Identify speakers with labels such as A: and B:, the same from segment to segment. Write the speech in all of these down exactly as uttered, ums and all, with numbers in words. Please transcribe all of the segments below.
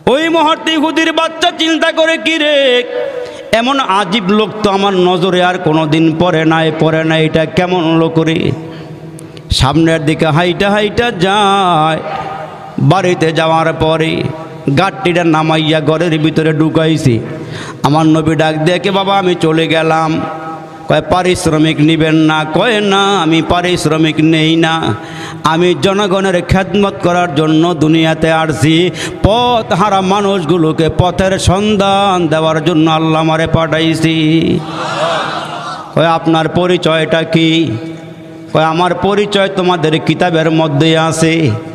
A: ওই মুহূর্তে ইহুদির বাচ্চা চিন্তা করে কি রে, এমন আজীব লোক তো আমার নজরে আর কোনোদিন পড়ে নাই পড়ে নাই এটা কেমন লোক রে। সামনের দিকে হাইটা হাইটা যায়। বাড়িতে যাওয়ার পরে গাড়িটা নামাইয়া ঘরের ভিতরে ঢুকাইছি। আমার নবী ডাক দেখে, বাবা আমি চলে গেলাম। কয় পারিশ্রমিক নেবেন না? কয় না, আমি পারিশ্রমিক নেই না, আমি জনগণের খেদমত করার জন্য দুনিয়াতে আসছি। পথ হারা মানুষগুলোকে পথের সন্ধান দেওয়ার জন্য আল্লাহ আমারে পাঠাইছি। কয় আপনার পরিচয়টা কি? কয় আমার পরিচয় তোমাদের কিতাবের মধ্যে আছে।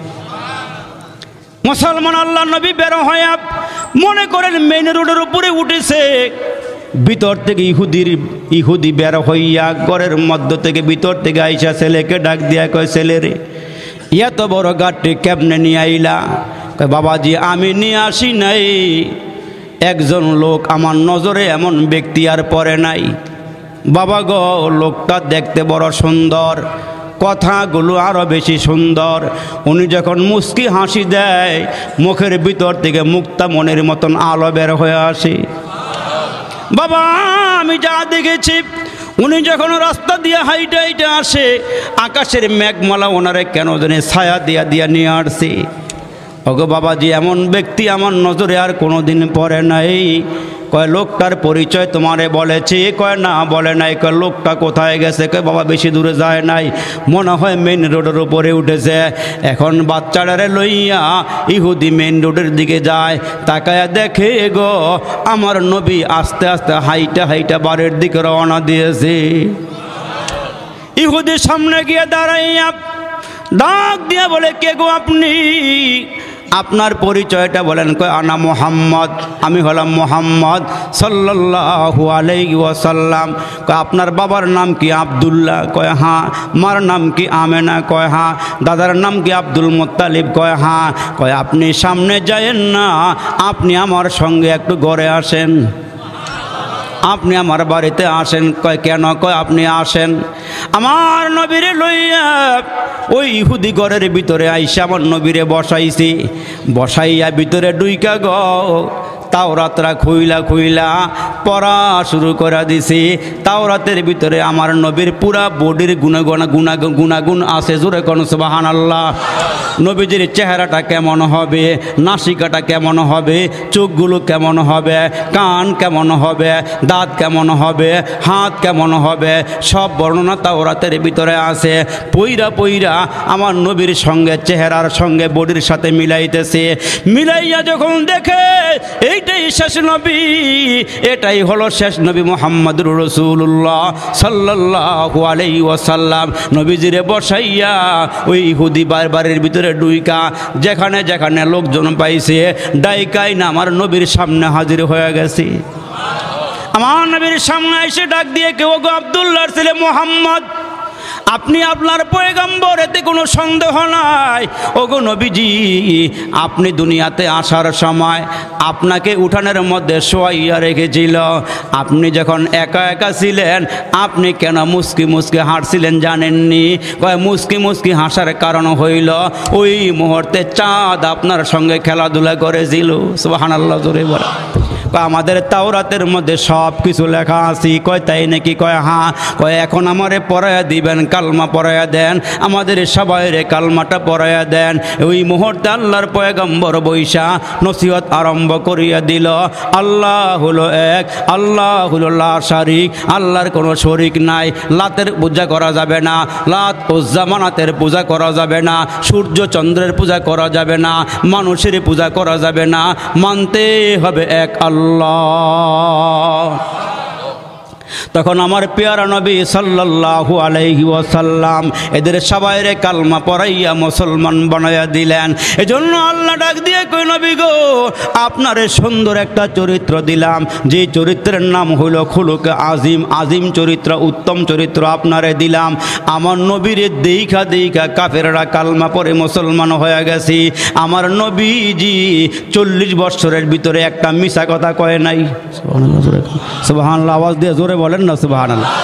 A: মুসলমান আল্লাহ নবী বের হয়ে মনে করেন মেইন রোডের উপরে উঠেছে। ভিতর থেকে ইহুদির ইহুদি বের হইয়া ঘরের মধ্য থেকে ভিতর থেকে আইসা ছেলেকে ডাক দিয়া কয়, ছেলে রে এত বড় গাড়ি কেমনে নিয়ে আইলা? কয় বাবাজি আমি নিয়ে আসি নাই, একজন লোক আমার নজরে এমন ব্যক্তি আর পড়ে নাই। বাবা গো, লোকটা দেখতে বড় সুন্দর, কথাগুলো আরো বেশি সুন্দর। উনি যখন মুস্কি হাসি দেয় মুখের ভিতর থেকে মুক্তা মনের মতন আলো বের হয়ে আসে। বাবা আমি যা দেখেছি, উনি যখন রাস্তা দিয়ে হাইটে হাইটে আসে আকাশের মেঘমালা ওনারে কেন জানে ছায়া দিয়া দিয়া নিয়ে আসছে। ওগো বাবাজি এমন ব্যক্তি আমার নজরে আর কোনোদিন পড়ে নাই। কয় লোকটার পরিচয় তোমারে বলেছি? কয় না বলে নাই। কয় লোকটা কোথায় গেছে? কয় বাবা বেশি দূরে যায় নাই, মনে হয় মেন রোডের উপরে উঠেছে। এখন বাচ্চাটারে লইয়া ইহুদি মেন রোডের দিকে যায়, তাকায়া দেখে গো আমার নবী আস্তে আস্তে হাইটা হাইটা বাড়ির দিকে রওনা দিয়েছে। ইহুদির সামনে গিয়ে দাঁড়াইয়া ডাক দিয়া বলে, কে গো আপনি? আপনার পরিচয়টা বলেন। কয় আনা মোহাম্মদ, আমি হলাম মোহাম্মদ সাল্লাল্লাহু আলাইহি ওয়াসাল্লাম। কয় আপনার বাবার নাম কি? আব্দুল্লাহ। কয় হ্যাঁ। মার নাম কি? আমেনা। কয় হ্যাঁ। দাদার নাম কি? আব্দুল মুত্তালিব। কয় হ্যাঁ। কয় আপনি সামনে যায়েন না, আপনি আমার সঙ্গে একটু ঘরে আসেন, আপনি আমার বাড়িতে আসেন। কয় কেন? কয় আপনি আসেন। আমার নবীরে লইয়া ওই ইহুদি ঘরের ভিতরে আইসা আমার নবীরে বসাইছি। বসাইয়া ভিতরে ডুইকা গ তাওরাতরা খুইলা খুইলা পড়া শুরু করে দিছি। তাওরাতের ভিতরে আমার নবীর পুরা বডির গুণাগুণ গুণা গুণাগুণ আছে। জোরে কোন সুবহানাল্লাহ। নবীজির চেহারাটা কেমন হবে, নাসিকাটা কেমন হবে, চোখগুলো কেমন হবে, কান কেমন হবে, দাঁত কেমন হবে, হাত কেমন হবে, সব বর্ণনা তাওরাতের ভিতরে আছে। পইরা পইরা আমার নবীর সঙ্গে চেহারার সঙ্গে বডির সাথে মিলাইতেছে। মিলাইয়া যখন দেখে এইটাই শেষ নবী, এটাই হলো শেষ নবী মুহাম্মদুর রাসূলুল্লাহ সাল্লাল্লাহু আলাইহি ওয়াসাল্লাম। নবীজিরে বসাইয়া ওই ইহুদি বারবারের ভিতরে ডুইকা যেখানে যেখানে লোকজন পাইছে ডাইকাই না আমার নবীর সামনে হাজির হয়ে গেছে। আমার নবীর সামনে এসে ডাক দিয়ে কেউ, গো আব্দুল্লাহর ছেলে মুহাম্মদ, আপনি আপনার পয়গম্বর, এতে কোনো সন্দেহ নাই। ওগো নবীজি, আপনি দুনিয়াতে আসার সময় আপনাকে উঠানের মধ্যে শোয়াইয়া রেখেছিল। আপনি যখন একা একা ছিলেন আপনি কেন মুস্কি মুস্কি হাসছিলেন জানেননি? কয় মুস্কি মুস্কি হাসার কারণ হইল ওই মুহূর্তে চাঁদ আপনার সঙ্গে খেলাধুলা করেছিল। সুবহানাল্লাহ জোরে বলে। আমাদের তাওরাতের মধ্যে সব কিছু লেখা আছে। কয় তাই নাকি? কয় হ্যাঁ। কয় এখন আমারে পড়াইয়া দিবেন, কালমা পড়াইয়া দেন, আমাদের সবাইরে কালমাটা পড়াইয়া দেন। ওই মুহূর্তে আল্লাহর পয়গম্বর বৈশা নসিহত আরম্ভ করিয়া দিল। আল্লাহ হলো এক, আল্লাহ হলো লা শারিক, আল্লাহর কোনো শরিক নাই। লাতের পূজা করা যাবে না, লাত উজ্জা মানাতের পূজা করা যাবে না, সূর্য চন্দ্রের পূজা করা যাবে না, মানুষের পূজা করা যাবে না, মানতে হবে এক আল্লাহ। তখন আমার পেয়ারা নবী সাল্লাল্লাহু আলাইহি ওয়াসাল্লাম এদের সবাইরে কালমা পড়াইয়া মুসলমান বানাইয়া দিলেন। এজন্য আল্লাহ ডাক দিয়ে কই, নবী গো আপনারে সুন্দর একটা চরিত্র দিলাম, যে চরিত্রের নাম হইল খুলুক আজিম। আজিম চরিত্র, উত্তম চরিত্র আপনারে দিলাম। আমার নবীরে দেইখা দেইখা কাফেররা কালমা পড়ে মুসলমান হয়ে গেছি। আমার নবীজি চল্লিশ বছরের ভিতরে একটা মিছা কথা কয় নাই। সুবহানাল্লাহ, আওয়াজ দিয়ে জোরে বলেন না সুবহানাল্লাহ।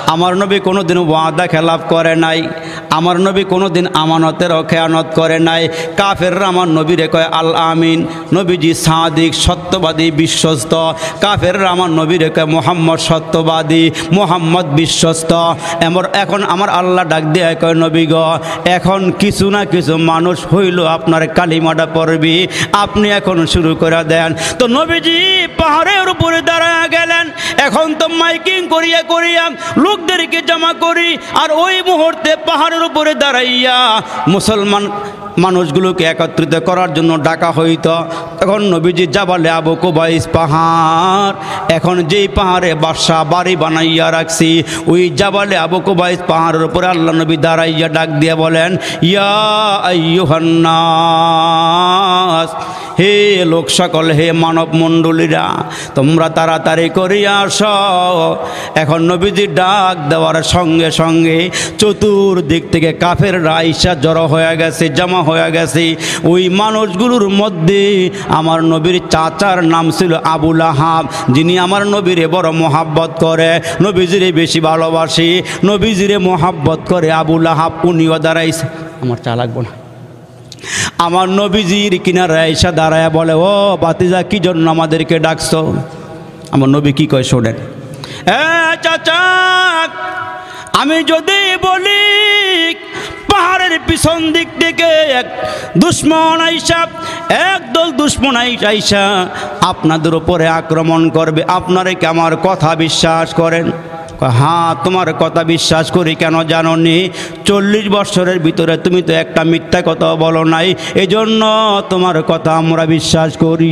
A: আমার নবী কোনো দিন ওয়াদা খেলাফ করে নাই, আমার নবী কোনো দিন আমানতেরও খেয়ানত করে নাই। কাফেররা আমার নবীরে কয় আল আমিন, নবীজি সাদিক সত্যবাদী বিশ্বস্ত। কাফেররা আমার নবীরে কয় মোহাম্মদ সত্যবাদী, মোহাম্মদ বিশ্বস্ত। এমন এখন আমার আল্লাহ ডাক দিয়ে কয় নবী গ, এখন কিছু না কিছু মানুষ হইল আপনার কালিমাটা পড়বি, আপনি এখন শুরু করে দেন। তো নবীজি পাহাড়ের উপরে দাঁড়ায় গেলেন। এখন তো মাইকিং করিয়া করিয়া লোকদেরকে জমা করি, আর ওই মুহূর্তে পাহাড়ের উপরে দাঁড়াইয়া মুসলমান মানুষগুলোকে একত্রিত করার জন্য ডাকা হইত। তখন নবীজি জাবালে আবু কুবাইস পাহাড়, এখন যেই পাহাড়ে বাদশা বাড়ি বানাইয়া রাখছি, ওই জাবালে আবু কুবাইস পাহাড়ের উপরে আল্লাহ নবী দাঁড়াইয়া ডাক দিয়ে বলেন, ইয়া আইয়ুহান নাস, হে লোক সকল, হে মানব মণ্ডলীরা, তোমরা তাড়াতাড়ি করিয়া আস। এখন নবীজি ডাক দেওয়ার সঙ্গে সঙ্গে চতুর্দিক থেকে কাফেররা আইসা জড়ো হয়ে গেছে, জমা হয়ে গেছে। ওই মানুষগুলোর মধ্যে আমার নবীর চাচার নাম ছিল আবু লাহাব, যিনি আমার নবীরে বড় মোহাব্বত করে, নবীজিরে বেশি ভালোবাসে, নবীজিরে মোহাব্বত করে। আবু লাহাব উনিও দাঁড়াইছে, আমার চা লাগবো না, আমার নবীজির কিনারে আইসা দাঁড়ায় বলে, ও বাতিজা কি জন্য আমাদেরকে ডাকছো? আমার নবী কি কয় শোনেন। এ চাচা, আমি যদি বলি পাহাড়ের পিছন দিক থেকে এক দুশ্মন আইসা, একদল দুশ্মন আইসা আপনাদের উপরে আক্রমণ করবে, আপনারা কি আমার কথা বিশ্বাস করেন? হ্যাঁ, তোমার কথা বিশ্বাস করি। কেন জানো নি? চল্লিশ বছরের ভিতরে তুমি তো একটা মিথ্যা কথা বলো নাই, এজন্য তোমার কথা আমরা বিশ্বাস করি।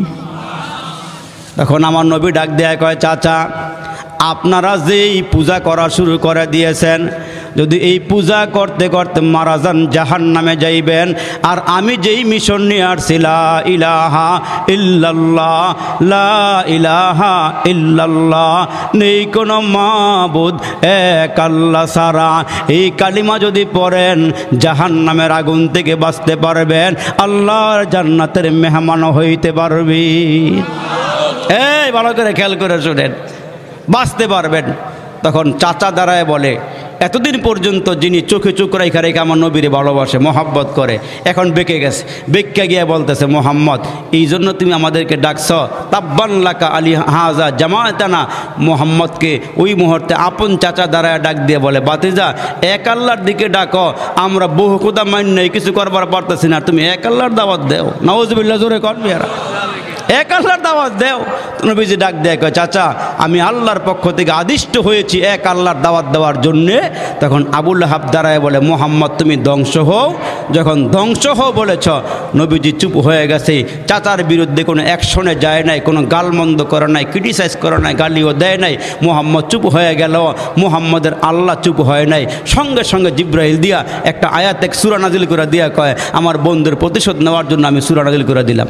A: তখন আমার নবী ডাক দেয় কয়, চাচা, আপনারা যেই পূজা করা শুরু করে দিয়েছেন, যদি এই পূজা করতে করতে মারা যান জাহান্নামে যাইবেন। আর আমি যেই মিশন নিয়ে আসছি, লা ইলাহা ইল্লাল্লাহ, লা ইলাহা ইল্লাল্লাহ, নেই কোনো মাবুদ এক আল্লাহ ছাড়া, এই কালিমা যদি পড়েন জাহান্নামের আগুন থেকে বাঁচতে পারবেন, আল্লাহর জান্নাতের মেহমান হইতে পারবি। এই ভালো করে খেয়াল করে শুনেন, বাঁচতে পারবেন। তখন চাচা দাঁড়ায় বলে, এতদিন পর্যন্ত যিনি চোখে চোখ রেখা রেখে আমার নবীরে ভালোবাসে, মহাব্বত করে, এখন বেঁকে গেছে। বেঁকে গিয়ে বলতেছে, মোহাম্মদ, এই জন্য তুমি আমাদেরকে ডাকছ? তাব্বান লাকা আলী হাজা জামাতানা। মোহাম্মদকে ওই মুহূর্তে আপন চাচা দাঁড়ায় ডাক দিয়ে বলে, বাতিজা, এক আল্লাহর দিকে ডাকো, আমরা বহু খুদা মান্য নেই, কিছু করবার পারতেছি না, তুমি এক আল্লাহর দাওয়াত দেও। নাউজুবিল্লাহ, জোরে কর বিয়ারা, এক আল্লাহর দাওয়াত দেও। নবীজি ডাক দেয়, কয় চাচা, আমি আল্লাহর পক্ষ থেকে আদিষ্ট হয়েছি এক আল্লাহর দাওয়াত দেওয়ার জন্যে। তখন আবু লাহাব দাঁড়ায় বলে, মোহাম্মদ, তুমি ধ্বংস হও। যখন ধ্বংস হও বলেছ, নবীজি চুপ হয়ে গেছে। চাচার বিরুদ্ধে কোনো অ্যাকশনে যায় নাই, কোনো গালমন্দ করে নাই, ক্রিটিসাইজ করে নাই, গালিও দেয় নাই। মোহাম্মদ চুপ হয়ে গেল। মোহাম্মদের আল্লাহ চুপ হয় নাই। সঙ্গে সঙ্গে জিব্রাইল দিয়া একটা আয়াত, এক সূরা নাজিল করে দিয়া কয়, আমার বন্ধুর প্রতিশোধ নেওয়ার জন্য আমি সূরা নাজিল করে দিলাম।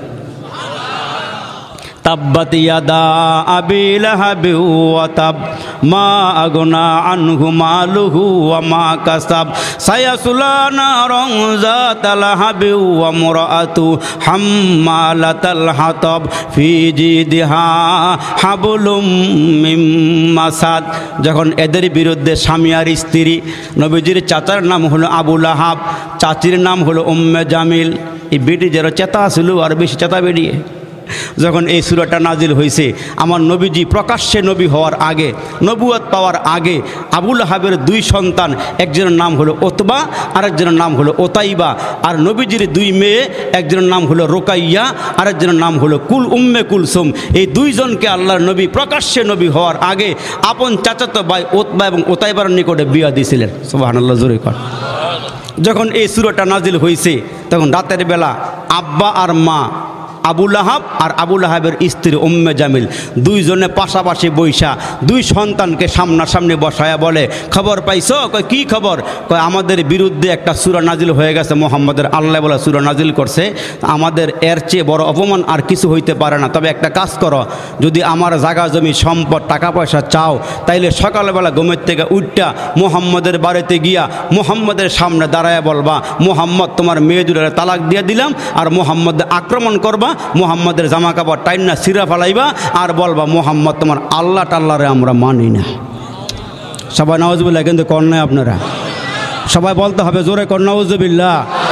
A: তাব্বাত ইয়াদা আবি লাহাবি ওয়া তাব, মা আগনা আনহু মালুহু ওয়া মা কাসাব, সায়াসলা নারান যাতা লাহাবি ওয়া মুরাআতু হাম্মালাতাল হাতাব, ফি জিদিহা হাবলুম মিন মাসাদ। যখন এদের বিরুদ্ধে স্বামী আর স্ত্রী, নবীজির চাচার নাম হলো আবু লাহাব, চাচির নাম হলো উম্মে জামিল। এই বেটি যারা চেতা ছিল আর বেশি চেতা বেরিয়ে, যখন এই সূরাটা নাজিল হয়েছে, আমার নবীজি প্রকাশ্যে নবী হওয়ার আগে, নবুয়ত পাওয়ার আগে, আবু লাহাবের দুই সন্তান, একজনের নাম হলো ওতবা, আরেকজনের নাম হলো ওতাইবা। আর নবীজির দুই মেয়ে, একজনের নাম হলো রোকাইয়া, আরেকজনের নাম হলো কুল উম্মে কুলসুম। এই দুইজনকে আল্লাহর নবী প্রকাশ্যে নবী হওয়ার আগে আপন চাচাতো ভাই ওতবা এবং ওতাইবার নিকটে বিয়া দিয়েছিলেন। সুবহানাল্লাহ, জোরে কর। যখন এই সূরাটা নাজিল হয়েছে, তখন রাতের বেলা আব্বা আর মা, আবু লাহাব আর আবু লাহাবের স্ত্রী উম্মে জামিল, দুইজনে পাশাপাশি বৈশা দুই সন্তানকে সামনাসামনি বসায়া বলে, খবর পাইছো? কয় কি খবর? কয় আমাদের বিরুদ্ধে একটা সূরা নাজিল হয়ে গেছে, মোহাম্মদের আল্লাহ বলে সূরা নাজিল করছে, আমাদের এর চেয়ে বড় অপমান আর কিছু হইতে পারে না। তবে একটা কাজ করো, যদি আমার জায়গা জমি সম্পদ টাকা পয়সা চাও, তাইলে সকালবেলা ঘুমের থেকে উঠটা মোহাম্মদের বাড়িতে গিয়া মোহাম্মদের সামনে দাঁড়ায় বলবা, মোহাম্মদ তোমার মেয়ে দুটারে তালাক দিয়ে দিলাম, আর মোহাম্মদ আক্রমণ করবা, মোহাম্মদের জামা কাপড় টাইনা সিরা ফালাইবা, আর বলবা, মোহাম্মদ তোমার আল্লাহ টাল্লাহরে আমরা মানি না। সবাই নাউজুবিল্লাহ কিন্তু কর নাই আপনারা, সবাই বলতে হবে জোরে কর নাউজুবিল্লাহ।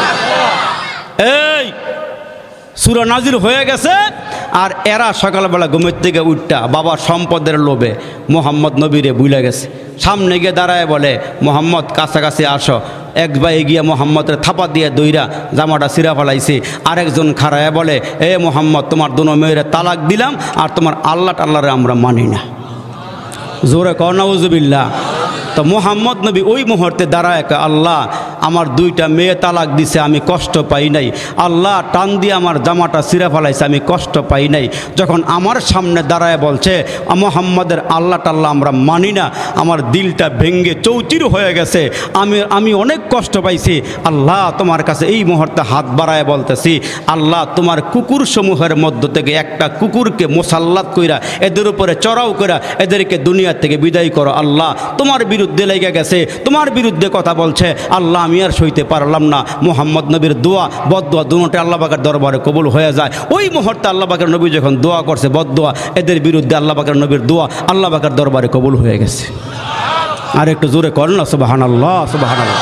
A: এই সূরা নাজিল হয়ে গেছে, আর এরা সকালবেলা ঘুমের থেকে উঠটা বাবার সম্পদের লোভে মোহাম্মদ নবীরে ভুলে গেছে। সামনে গিয়ে দাঁড়ায় বলে, মোহাম্মদ কাছাকাছি আসো। এক ভাই গিয়ে মোহাম্মদের থাপা দিয়ে দইরা জামাটা ছিঁড়া ফেলাইছে। আরেকজন খাড়ায় বলে, এ মোহাম্মদ, তোমার দুনো মেয়েরে তালাক দিলাম, আর তোমার আল্লাহ টাল্লাহরে আমরা মানি না। জোরে কও নাউজুবিল্লাহ। তো মোহাম্মদ নবী ওই মুহূর্তে দাঁড়ায়, আল্লাহ আমার দুইটা মেয়ে তালাক দিছে, আমি কষ্ট পাই নাই। আল্লাহ টান দিয়ে আমার জামাটা ছিঁড়া ফেলাইছে, আমি কষ্ট পাই নাই। যখন আমার সামনে দাঁড়ায় বলছে মোহাম্মদের আল্লাহ টাল্লাহ আমরা মানি না, আমার দিলটা ভেঙ্গে চৌচির হয়ে গেছে, আমি আমি অনেক কষ্ট পাইছি। আল্লাহ তোমার কাছে এই মুহূর্তে হাত বাড়ায় বলতেছি, আল্লাহ তোমার কুকুর সমূহের মধ্য থেকে একটা কুকুরকে মোসাল্লাত কইরা এদের উপরে চড়াও কইরা এদেরকে দুনিয়া থেকে বিদায় করো। আল্লাহ তোমার বিরুদ্ধে লেগে গেছে, তোমার বিরুদ্ধে কথা বলছে, আল্লাহ আমি আর সইতে পারলাম না। মোহাম্মদ নবীর দোয়া বদদোয়া দুটোটা আল্লাহ পাকের দরবারে কবুল হয়ে যায়। ওই মুহূর্তে আল্লাহ পাকের নবী যখন দোয়া করছে বদদোয়া, এদের বিরুদ্ধে আল্লাহ পাকের নবীর দোয়া আল্লাহ পাকের দরবারে কবুল হয়ে গেছে। আর একটু জোরে করেন না সুবহানাল্লাহ, সুবহানাল্লাহ।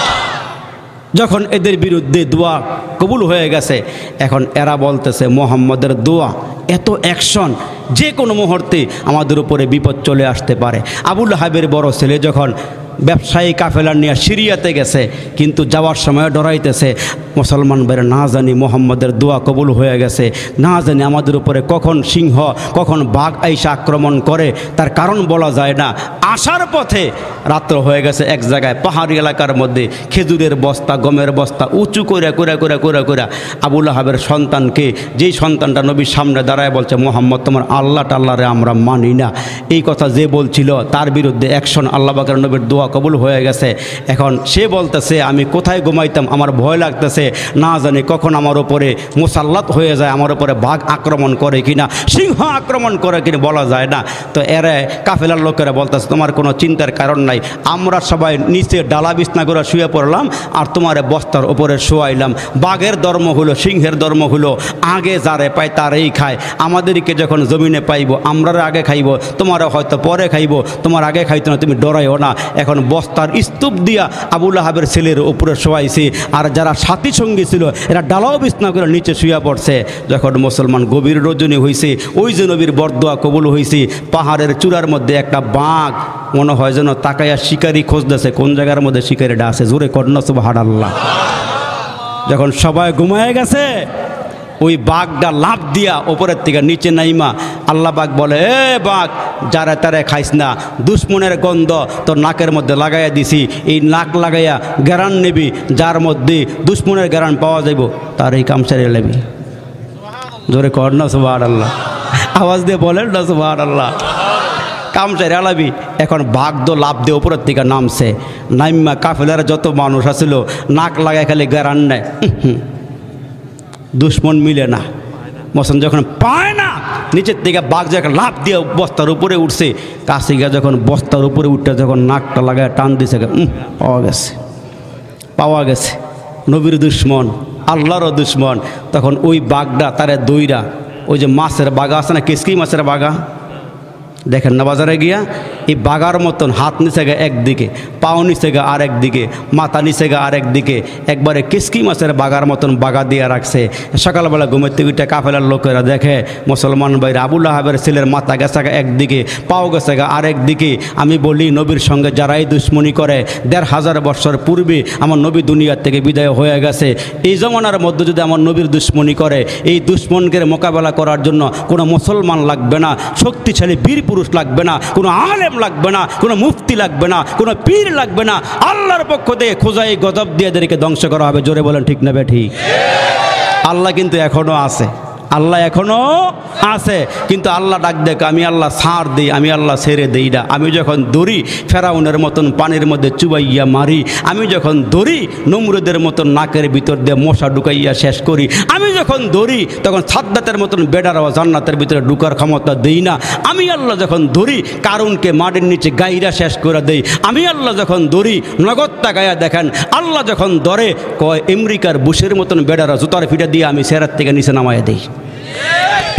A: যখন এদের বিরুদ্ধে দোয়া কবুল হয়ে গেছে, এখন এরা বলতেছে মোহাম্মদের দোয়া এত অ্যাকশন, যে কোনো মুহূর্তে আমাদের উপরে বিপদ চলে আসতে পারে। আবু লাহাবের বড় ছেলে যখন ব্যবসায়ী কাফেলা নিয়ে সিরিয়াতে গেছে, কিন্তু যাওয়ার সময় ডরাইতেছে, মুসলমান বেড়ে না জানি মোহাম্মদের দোয়া কবুল হয়ে গেছে, না জানি আমাদের উপরে কখন সিংহ কখন বাঘ আইসা আক্রমণ করে, তার কারণ বলা যায় না। আসার পথে রাত্র হয়ে গেছে এক জায়গায় পাহাড়ি এলাকার মধ্যে, খেজুরের বস্তা গমের বস্তা উঁচু করে করে করে করে করে আবু লাহাবের সন্তানকে, যেই সন্তানটা নবীর সামনে দাঁড়ায় বলছে, মোহাম্মদ তোমার আল্লাহ টাল্লাহরে আমরা মানি না, এই কথা যে বলছিল তার বিরুদ্ধে অ্যাকশন, আল্লাহ পাকের নবীর দোয়া কবুল হয়ে গেছে। এখন সে বলতেছে, আমি কোথায় ঘুমাইতাম, আমার ভয় লাগতেছে, না জানি কখন আমার উপরে মুসাল্লাত হয়ে যায়, আমার উপরে বাঘ আক্রমণ করে কিনা, সিংহ আক্রমণ করে কিনা বলা যায় না। তো এরা কাফেলার লোকেরা বলতেছে, তোমার কোনো চিন্তার কারণ নাই, আমরা সবাই নিচে ডালা বিছনা করে শুয়ে পড়লাম, আর তোমার বস্তার উপরে শোয়াইলাম। বাঘের ধর্ম হলো, সিংহের ধর্ম হলো, আগে যারে পায় তারেই খায়। আমাদেরকে যখন জমিনে পাইব আমরা আগে খাইব, তোমারও হয়তো পরে খাইব, তোমার আগে খাইতো না, তুমি ডরাইও না। এখন বস্তার স্তূপ দিয়া আবু লাহাবের ছেলের উপরে শোয়াইছে, আর যারা সাথী সঙ্গী ছিল এরা ডালাও বিছনা করে নিচে শুয়ে পড়ছে। যখন মুসলমান গভীর রজনী হয়েছে, ওই যে নবীর বরদোয়া কবুল হয়েছে, পাহাড়ের চূড়ার মধ্যে একটা বাঘ মনে হয় যেন তাকাইয়া শিকারি খোঁজতেছে, কোন জায়গার মধ্যে শিকারিটা আছে, জোরে কন্যা সুবহানাল্লাহ। যখন সবাই ঘুমায় গেছে, ওই বাঘটা লাফ দিয়া ওপরের থেকে নিচে নাইমা আল্লাহ বাঘ বলে, এ বাঘ, যারা তারা খাইস না, দুশ্মনের গন্ধ তোর নাকের মধ্যে লাগাইয়া দিছি, এই নাক লাগাইয়া গ্যারান নিবি, যার মধ্যে দুশ্মনের গ্যারান পাওয়া যাইব তার এই কাম সেরে লেবি। জোরে কর না সুবহানাল্লাহ, আওয়াজ দিয়ে বলেন না সুবহানাল্লাহ, কাম সেরে আলাবি। এখন বাঘ তো লাভ দিয়ে ওপরের থেকে নামছে, নাইমা কাফেলার যত মানুষ আছিল নাক লাগায় খালি গ্যারান নেয়, দুশ্মন মিলে না। মসন যখন পায় না, নিচের থেকে বাঘ যখন লাফ দিয়ে বস্তার উপরে উঠছে, কাছে গিয়ে যখন বস্তার উপরে উঠতে যখন নাকটা লাগায় টান দিছে, পাওয়া গেছে, পাওয়া গেছে নবীর দুশ্মন, আল্লাহরও দুশ্মন। তখন ওই বাঘটা তারে দইরা, ওই যে মাছের বাগা আছে না, কেসকি মাছের বাগা দেখেন না বাজারে গিয়া, এই বাগার মতন হাত নিচে গা একদিকে, পাও নিচে গা আর একদিকে, মাথা নিচে গা আর একদিকে, একবারে কিসকি মাছের বাগার মতন বাগা দিয়ে রাখছে। সকালবেলা ঘুমের থেকে উঠে কাফেলার লোকেরা দেখে মুসলমান ভাইরা আবু লাহাবের ছেলের মাথা গেছে গা একদিকে, পাও গেছে গা আর একদিকে। আমি বলি, নবীর সঙ্গে যারাই দুশ্মনী করে, দেড় হাজার বছর পূর্বে আমার নবী দুনিয়ার থেকে বিদায় হয়ে গেছে। এই জমানার মধ্যে যদি আমার নবীর দুশ্মনী করে, এই দুশ্মনকে মোকাবেলা করার জন্য কোনো মুসলমান লাগবে না, শক্তিশালী বীর পুরুষ লাগবে না, কোনো আলেম লাগবে না, কোনো মুফতি লাগবে না, কোনো পীর লাগবে না, আল্লাহর পক্ষ থেকে খোঁজাই গজব দিয়ে এদেরকে ধ্বংস করা হবে। জোরে বলেন ঠিক না বেঠিক? আল্লাহ কিন্তু এখনো আছে, আল্লাহ এখনো আছে, কিন্তু আল্লাহ ডাক দেখ, আমি আল্লাহ ছাড় দিই, আমি আল্লাহ ছেড়ে দিই না। আমি যখন দৌড়ি ফেরাউনের মতন পানির মধ্যে চুবাইয়া মারি, আমি যখন দৌড়ি নমরুদের মতন নাকের ভিতর দিয়ে মশা ঢুকাইয়া শেষ করি, আমি যখন দৌড়ি তখন সাদ্দাতের মতন বেডারাও জান্নাতের ভিতরে ঢুকার ক্ষমতা দিই না। আমি আল্লাহ যখন দৌড়ি কারুনকে মাটির নিচে গাইরা শেষ করে দেই। আমি আল্লাহ যখন দৌড়ি নগদটা গায়া দেখেন, আল্লাহ যখন ধরে কয় আমেরিকার বুশের মতন বেডারা জুতার ফিটা দিয়ে আমি সেরার থেকে নিচে নামাইয়া দিই।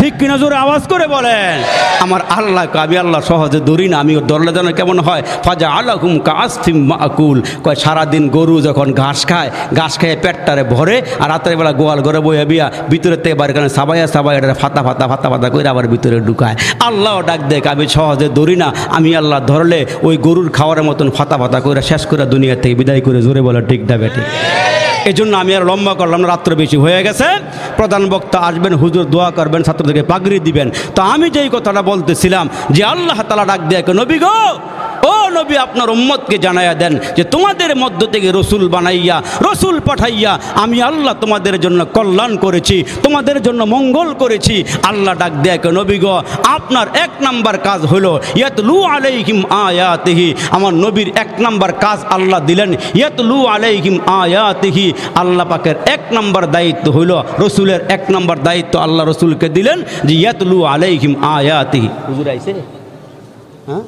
A: ঠিক কিনা জোরে আওয়াজ করে বলেন। আমার আল্লাহকে আমি আল্লাহ সহজে ধরি না, আমি ধরলে যেন কেমন হয়, ফাজা আলাহুম কাসফিম মাকুল, কয় সারাদিন গরু যখন ঘাস খায়, ঘাস খেয়ে পেটটারে ভরে, আর রাতের বেলা গোয়াল ঘরে বইয়া বিয়া ভিতরে থেকে বাড়ি কারণে সাবাইয়া সাবাইয়া ফাতা ফাতা ফাতা ফাতা করে আবার ভিতরে ঢুকায়। আল্লাহ ডাক দেখ আমি সহজে ধরি না, আমি আল্লাহ ধরলে ওই গরুর খাওয়ারের মতন ফাতা ফাতা করে শেষ করে দুনিয়া থেকে বিদায় করে জোরে বলে ঠিক না বেঠি। এই জন্য আমি আর লম্বা করলাম না, রাত্র বেশি হয়ে গেছে। প্রধান বক্তা আসবেন, হুজুর দোয়া করবেন, ছাত্রদেরকে পাগড়ি দিবেন। তো আমি যেই কথাটা বলতেছিলাম যে আল্লাহ তাআলা ডাক দিয়ে নবী গো, ও নবী আপনার উম্মতকে জানাইয়া দেন যে তোমাদের মধ্য থেকে রসুল বানাইয়া রসুল পাঠাইয়া আমি আল্লাহ তোমাদের জন্য কল্যাণ করেছি, তোমাদের জন্য মঙ্গল করেছি। আল্লাহ ডাক দেয় নবী গো, আপনার এক নাম্বার কাজ হলো ইয়াতলু আলাইহিম আয়াতিহি, আমার নবীর এক নাম্বার কাজ আল্লাহ দিলেন ইয়াতলু আলাইহিম আয়াতিহি। আল্লাহ পাকের এক নাম্বার দায়িত্ব হইল, রসুলের এক নাম্বার দায়িত্ব আল্লাহ রসুলকে দিলেন যে ইয়াতলু আলাইহিম আয়াতিহি। হুজুর আইছে? হ্যাঁ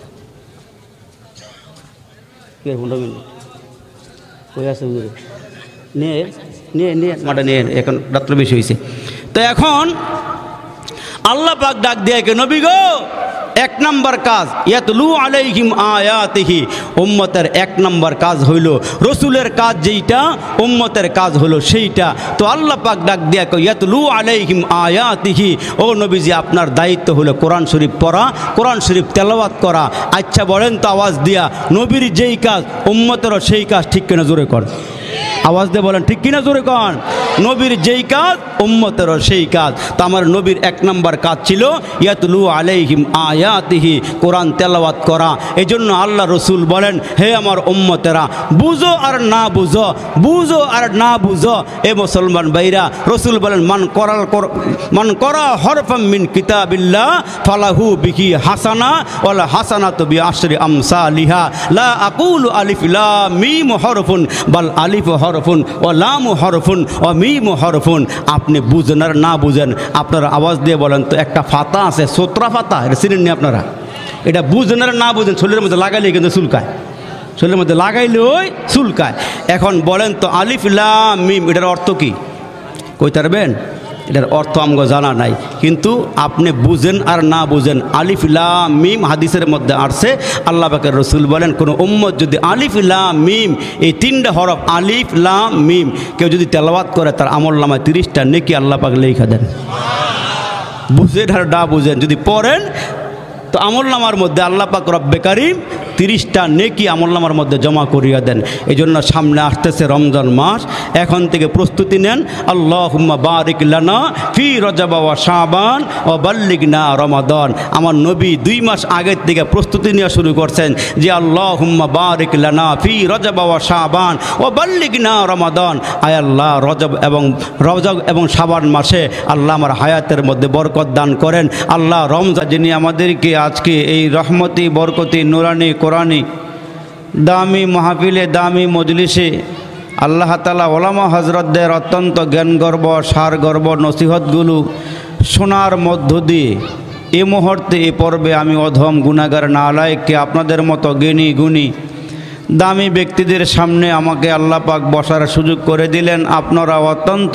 A: কে পনেরো মিনিট কই আছে হুজুর? নিয়ে নিয়ে নিয়ে মাটা নিয়ে, এখন রাত্র বেশি হয়েছে। তো এখন আল্লাহ পাক ডাক দিয়ে কে নবী গো, এক নম্বর কাজ ইয়াতলু আলাইহিম আয়াতিহি, উম্মতের এক নম্বর কাজ হইল রসুলের কাজ যেইটা, উম্মতের কাজ হলো সেইটা। তো আল্লাহ পাক ডাক দিয়া কই ইয়াতলু আলাইহিম আয়াতিহি, ও নবীজি আপনার দায়িত্ব হলো কোরআন শরীফ পড়া, কোরআন শরীফ তেলাওয়াত করা। আচ্ছা বলেন তো আওয়াজ দিয়া, নবীর যেই কাজ উম্মতেরও সেই কাজ, ঠিক কিনা জোরে কর, আওয়াজ দিয়ে বলেন ঠিক কিনা জোরে কন। নবীর যেই কাজ উম্মতেরও সেই কাজ। তো আমার নবীর এক নম্বর কাজ ছিল ইয়াতলু আলাইহিম আয়াতিহি, কোরআন তেলাওয়াত করা। এই জন্য আল্লাহ রসুল বলেন হে আমার উম্মতেরা, বুঝো আর না বুঝো, বুঝো আর না বুঝো এ মুসলমান ভাইরা, রসুল বলেন মান করাল মান করা হরফাম মিন কিতাবিল্লাহ ফালাহু বিহি হাসানা ওয়াল হাসানাতু বিআশরি আমসালিহা লা আকুলু আলিফ লাম মিম হরফুন বাল আলিফ হরফুন ও লাম হরফুন ও মিম হরফুন। আপনি বুঝেন আর না বুঝেন, আপনারা আওয়াজ দিয়ে বলেন তো, একটা ফাতা আছে সোত্রা ফাতা, এটা চিনেন নি আপনারা? এটা বুঝেন আর না বুঝেন, শরীরের মধ্যে লাগাইলে কিন্তু চুলকায়, শরীরের মধ্যে লাগাইলে ওই চুলকায়। এখন বলেন তো আলিফ লাম মিম এটার অর্থ কি কইতে পারবেন? এটার অর্থ আমগো জানা নাই, কিন্তু আপনি বুঝেন আর না বুঝেন, আলিফ লাম মিম হাদিসের মধ্যে আসছে। আল্লাহ পাকের রসুল বলেন কোন উম্মত যদি আলিফ লাম মিম এই তিনটা হরফ আলিফ লাম মিম কেউ যদি তেলাওয়াত করে, তার আমল নামায় তিরিশটা নেকি আল্লাহ পাক লেখা দেন। বুঝেন আর না বুঝেন যদি পড়েন তো আমল নামার মধ্যে আল্লাহ পাক রব্বে কারিম তিরিশটা নেকি আমল নামার মধ্যে জমা করিয়া দেন। এই জন্য সামনে আসতেছে রমজান মাস, এখন থেকে প্রস্তুতি নেন। আল্লাহুম্মা বারিক লানা ফি রজব ওয়া শাবান ওয়া বাল্লিগনা রমাদান। আমার নবী দুই মাস আগের থেকে প্রস্তুতি নেওয়া শুরু করছেন যে আল্লাহুম্মা বারিক লানা ফি রজব ওয়া শাবান ওয়া বাল্লিগনা রমাদান। আয় আল্লাহ, রজব এবং রজব এবং শাবান মাসে আল্লাহ আমার হায়াতের মধ্যে বরকত দান করেন। আল্লাহ রমজান যিনি আমাদেরকে আজকে এই রহমতি বরকতি নুরানি কোরআনি দামি মাহফিলে দামি মজলিসে আল্লাহ তাআলা ওলামা হজরতদের অত্যন্ত জ্ঞান গর্ব সার গর্ব নসিহতগুলো শোনার মধ্য দিয়ে এ মুহূর্তে এ পর্বে আমি অধম গুনাহগার নালায়েককে আপনাদের মতো জ্ঞানী গুণী দামি ব্যক্তিদের সামনে আমাকে আল্লাহ পাক বসার সুযোগ করে দিলেন। আপনারা অত্যন্ত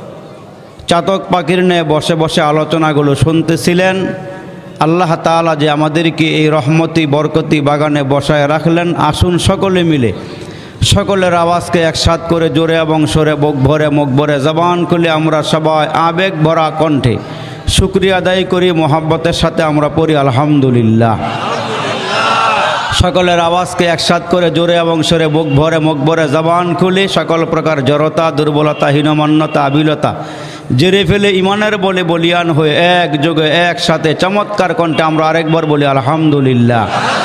A: চাতক পাখির ন্যায় বসে বসে আলোচনাগুলো শুনতেছিলেন। আল্লাহ তাআলা যে আমাদেরকে এই রহমতি বরকতি বাগানে বসায় রাখলেন, আসুন সকলে মিলে সকলের আওয়াজকে একসাথ করে জোরে এবং সরে বুক ভরে মুখ ভরে জবান খুলে আমরা সবাই আবেগ ভরা কণ্ঠে শুকরিয়া আদায় করি, মোহাব্বতের সাথে আমরা পড়ি আলহামদুলিল্লাহ। সকলের আওয়াজকে একসাথ করে জোরে এবং সরে বুক ভরে মুখ ভরে জবান খুলে সকল প্রকার জড়তা দুর্বলতা হীনমন্যতা আবিলতা জেরে ফেলে ইমানের বলে বলিয়ান হয়ে এক যোগে একসাথে চমৎকার কণ্ঠে আমরা আরেকবার বলি আলহামদুলিল্লাহ।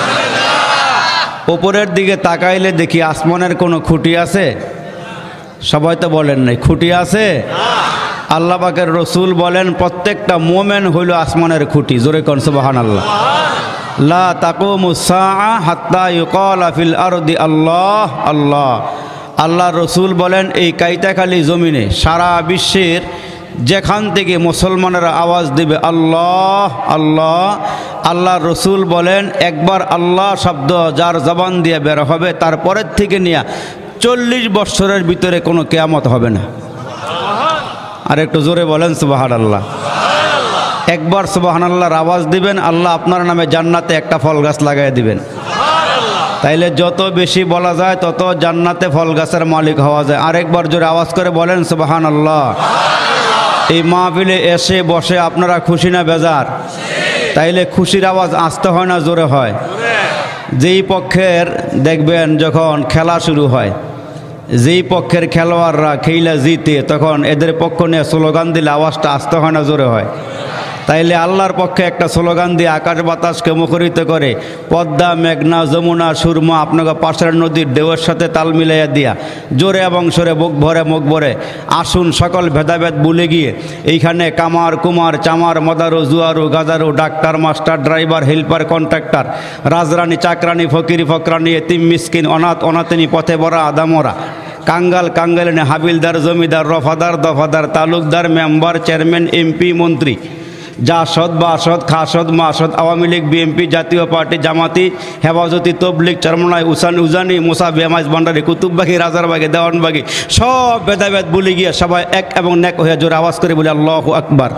A: উপরের দিকে তাকাইলে দেখি আসমানের কোনো খুঁটি আছে? সবাই তো বলেন নাই, খুঁটি আছে? আল্লাহ পাকের রসুল বলেন প্রত্যেকটা মোমেন হইল আসমানের খুঁটি। জোরে কোন সুবহানাল্লাহ। লা তাকুমুস সাআ হাত্তা ইউকালা ফিল আরদি আল্লাহ আল্লাহ। আল্লাহ রসুল বলেন এই কাইতাখালী জমিনে সারা বিশ্বের যেখান থেকে মুসলমানেরা আওয়াজ দেবে আল্লাহ আল্লাহ, আল্লাহ রসুল বলেন একবার আল্লাহ শব্দ যার জবান দিয়ে বের হবে তারপরের থেকে নিয়ে চল্লিশ বৎসরের ভিতরে কোনো কেয়ামত হবে না। আর একটু জোরে বলেন সুবহানাল্লাহ। একবার সুবহানাল্লাহর আওয়াজ দিবেন, আল্লাহ আপনার নামে জান্নাতে একটা ফল গাছ লাগাই দিবেন। তাইলে যত বেশি বলা যায় তত জান্নাতে ফল গাছের মালিক হওয়া যায়। আরেকবার জোরে আওয়াজ করে বলেন সুবহানাল্লাহ। এই মাহফিলে এসে বসে আপনারা খুশি না বেজার? তাইলে খুশির আওয়াজ আসতে হয় না জোরে হয়? যেই পক্ষের দেখবেন যখন খেলা শুরু হয়, যেই পক্ষের খেলোয়াড়রা খেলা জিতে, তখন এদের পক্ষ নিয়ে স্লোগান দিলে আওয়াজটা আসতে হয় না জোরে হয়? তাইলে আল্লাহর পক্ষে একটা স্লোগান দিয়ে আকাশ বাতাসকে মুখরিত করে পদ্মা, মেঘনা, যমুনা, সুরমা আপনাকে পাশের নদীর ঢেউয়ের সাথে তাল মিলাইয়া দিয়া জোরে এবং সরে বুক ভরে মুখ ভরে আসুন সকল ভেদাভেদ ভুলে গিয়ে এইখানে কামার, কুমার, চামার, মদারু, জুয়ারু, গাজারু, doctor, master, driver, helper, contractor, রাজরানী, চাকরানি, ফকির, ফকরানি, এতিম, মিসকিন, অনাথ, অনাথিনী, পথে বরা, আদামরা, কাঙ্গাল, কাঙ্গালিনী, হাবিলদার, জমিদার, রফাদার, দফাদার, তালুকদার, মেম্বার, চেয়ারম্যান, এমপি, মন্ত্রী, জাসদ, বাসদ, খাসদ, মাসদ, আওয়ামী লীগ, বিএনপি, জাতীয় পার্টি, জামাতি, হেফাজতি, তবলিগ, চরমনাই, উসান, উজানি, মুসা, বেমাইজ, ভান্ডারি, কুতুববাগি, রাজারবাগি, দেওয়ানবাগি, সব ভেদাভেদ ভুলে গিয়ে সবাই এক এবং নেক হয়ে জোরে আওয়াজ করে বলে আল্লাহু আকবার।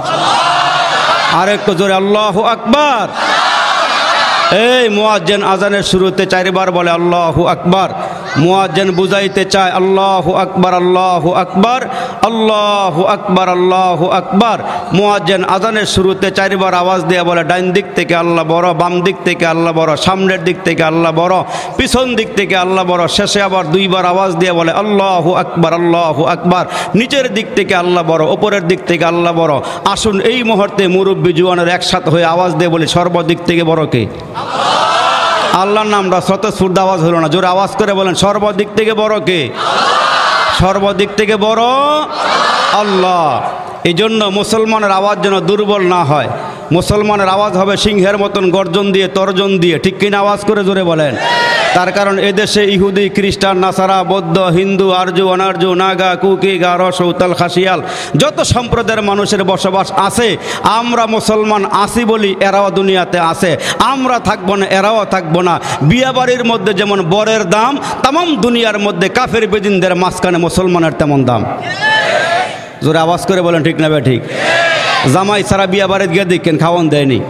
A: আর একটু জোরে আল্লাহু আকবার। এই মুয়াজ্জিন আজানের শুরুতে চারবার বলে আল্লাহু আকবার। মুয়াজ্জিন বুঝাইতে চায় আল্লাহু আকবার, আল্লাহু আকবার, আল্লাহু আকবার, আল্লাহু আকবার। মুয়াজ্জিন আজানের শুরুতে চারবার আওয়াজ দিয়ে বলে ডাইন দিক থেকে আল্লাহ বড়, বাম দিক থেকে আল্লাহ বড়, সামনের দিক থেকে আল্লাহ বড়, পিছন দিক থেকে আল্লাহ বড়। শেষে আবার দুইবার আওয়াজ দিয়ে বলে আল্লাহু আকবার, আল্লাহু আকবার। নিচের দিক থেকে আল্লাহ বড়, উপরের দিক থেকে আল্লাহ বড়। আসুন এই মুহূর্তে মুরব্বী জওয়ানের একসাথে হয়ে আওয়াজ দিয়ে বলি সর্বদিক থেকে বড় কে? আল্লাহর নামটা স্বতঃস্ফূর্ত আওয়াজ হলো না, জোরে আওয়াজ করে বলেন সর্বদিক থেকে বড় কে? সর্বদিক থেকে বড় আল্লাহ। এই জন্য মুসলমানের আওয়াজ যেন দুর্বল না হয়, মুসলমানের আওয়াজ হবে সিংহের মতন গর্জন দিয়ে, তর্জন দিয়ে। ঠিক কিনা? আওয়াজ করে জোরে বলেন। তার কারণ এদেশে ইহুদি, খ্রিস্টান, নাসারা, বৌদ্ধ, হিন্দু, আর্য, অনার্য, নাগা, কুকি, গারো, সৌতাল, খাসিয়াল যত সম্প্রদায়ের মানুষের বসবাস আছে, আমরা মুসলমান আসি বলি এরাও দুনিয়াতে আছে। আমরা থাকবো না, এরাও থাকবো না। বিয়া বাড়ির মধ্যে যেমন বরের দাম, তামাম দুনিয়ার মধ্যে কাফের বেদিনদের মাঝখানে মুসলমানের তেমন দাম। জোরে আওয়াজ করে বলেন ঠিক না বে ঠিক? জামাই সারা বিয়া বাড়িতে গিয়ে দেখেন খাওয়ান দেয়নি,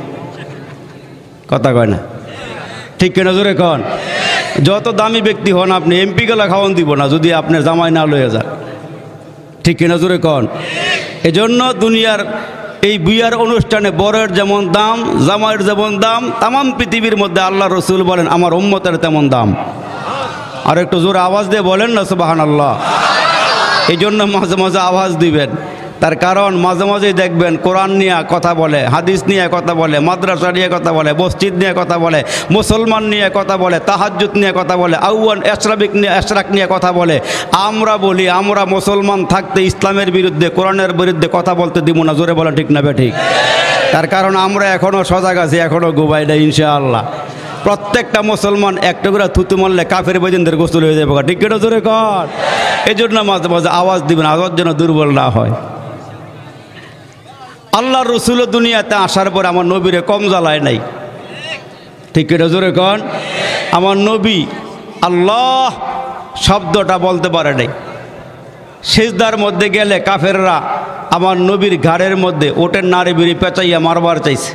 A: কথা কয় না, ঠিক কিনা জোরে কন? যত দামি ব্যক্তি হন আপনি, এমপি গেলা খাওয়ান দিব না যদি আপনার জামাই না লয়ে যান, ঠিক কিনা জোরে কন? এজন্য দুনিয়ার এই বিয়ার অনুষ্ঠানে বরের যেমন দাম, জামাইয়ের যেমন দাম, তামাম পৃথিবীর মধ্যে আল্লাহ রসুল বলেন আমার উম্মতের তেমন দাম। আর একটু জোরে আওয়াজ দিয়ে বলেন না সুবহানাল্লাহ। এই জন্য মাঝে মাঝে আওয়াজ দিবেন। তার কারণ মাঝে মাঝেই দেখবেন কোরআন নিয়ে কথা বলে, হাদিস নিয়ে কথা বলে, মাদ্রাসা নিয়ে কথা বলে, মসজিদ নিয়ে কথা বলে, মুসলমান নিয়ে কথা বলে, তাহাজ্জুদ নিয়ে কথা বলে, আউয়ান এশরাবিক নিয়ে এশরাক নিয়ে কথা বলে। আমরা বলি আমরা মুসলমান থাকতে ইসলামের বিরুদ্ধে, কোরআনের বিরুদ্ধে কথা বলতে দিব না। জোরে বলেন ঠিক না বে ঠিক? তার কারণ আমরা এখনও সজাগ আছি, এখনও ঘুমাই না ইনশাআল্লাহ। প্রত্যেকটা মুসলমান একটা করে থুতু মারলে কাফের বেদিনদের গোসল হয়ে যাবে, ঠিক কিনা জোরে কর? এই জন্য মাঝে মাঝে আওয়াজ দিবেন, আওয়াজ যেন দুর্বল না হয়। আল্লাহ রসুল দুনিয়াতে আসার পর আমার নবীরে কম জ্বালায় নাই, ঠিক কিনা জোরে কন? আমার নবী আল্লাহ শব্দটা বলতে পারে নাই। সিজদার মধ্যে গেলে কাফেররা আমার নবীর ঘাড়ের মধ্যে ওটের নাড়ি বিড়ি পেঁচাইয়া মারবার চাইছে।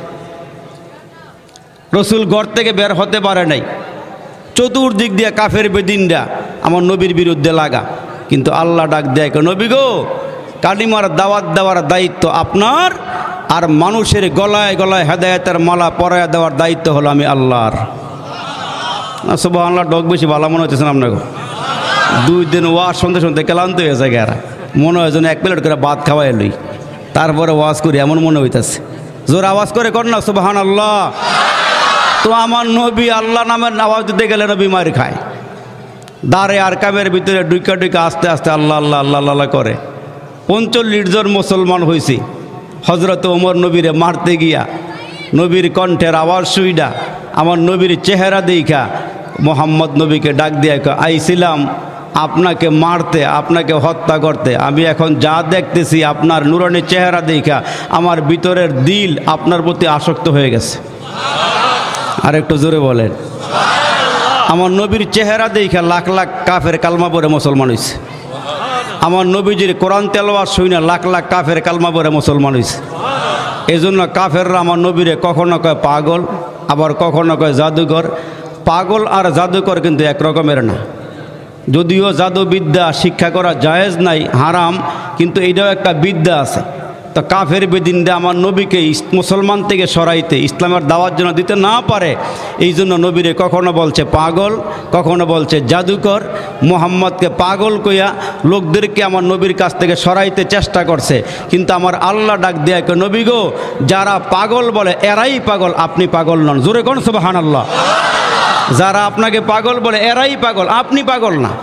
A: রসুল ঘর থেকে বের হতে পারে নাই, চতুর্দিক দিয়ে কাফের বেদিনরা আমার নবীর বিরুদ্ধে লাগা। কিন্তু আল্লাহ ডাক দেয়, নবী গো, কালিমার দাওয়াত দেওয়ার দায়িত্ব আপনার, আর মানুষের গলায় গলায় হেদায়েতের মালা পরায়া দেওয়ার দায়িত্ব হলো আমি আল্লাহর। সুবহানাল্লাহ, ডক বেশি ভালো মনে হইতেছেন আপনাকে? দুই দিন ওয়াজ শুনতে শুনতে ক্লান্ত হয়েছে গেরা, মনে হয় যেন এক প্লেট করে ভাত খাওয়াই লই, তারপরে ওয়াজ করি এমন মনে হইতেছে। জোর আওয়াজ করে কর না সুবহানাল্লাহ। তো আমার নবী আল্লাহ নামের আওয়াজ দিতে গেলে নবী মার খায়, দাঁড়ে আর কামের ভিতরে ডুইকা ডুইকা আস্তে আস্তে আল্লাহ আল্লাহ আল্লাহ আল্লাহ করে। পঞ্চল্লিশ জন মুসলমান হয়েছি। হজরত ওমর নবীরে মারতে গিয়া নবীর কণ্ঠের আওয়াজ শুইডা আমার নবীর চেহারা দেখা মোহাম্মদ নবীকে ডাক দিয়ে আইছিলাম আপনাকে মারতে, আপনাকে হত্যা করতে। আমি এখন যা দেখতেছি আপনার নুরানি চেহারা দেখা আমার ভিতরের দিল আপনার প্রতি আসক্ত হয়ে গেছে। আর একটু জোরে বলেন। আমার নবীর চেহারা দেখা লাখ লাখ কাফের কালমা পড়ে মুসলমান হয়েছে। আমার নবীজির কোরআন তেলাওয়াত শুনে লাখ লাখ কাফের কালমা পড়ে মুসলমান হয়েছে। এই জন্য কাফেররা আমার নবীরে কখনো কয় পাগল, আবার কখনো কয় জাদুঘর। পাগল আর জাদুকর কিন্তু এক রকমের না। যদিও জাদুবিদ্যা শিক্ষা করা জায়েজ নাই, হারাম, কিন্তু এইটাও একটা বিদ্যা আছে। তো কাফের বেদিনরা আমার নবীকে মুসলমান থেকে সরাইতে, ইসলামের দাওয়াত যেন দিতে না পারে, এই জন্য নবীরে কখনো বলছে পাগল, কখনো বলছে জাদুকর। মুহাম্মদকে পাগল কইয়া লোকদেরকে আমার নবীর কাছ থেকে সরাইতে চেষ্টা করছে, কিন্তু আমার আল্লাহ ডাক দেয়া কে নবী গো, যারা পাগল বলে এরাই পাগল, আপনি পাগল নন। জোরে কোন সুবহানাল্লাহ। যারা আপনাকে পাগল বলে এরাই পাগল, আপনি পাগল না।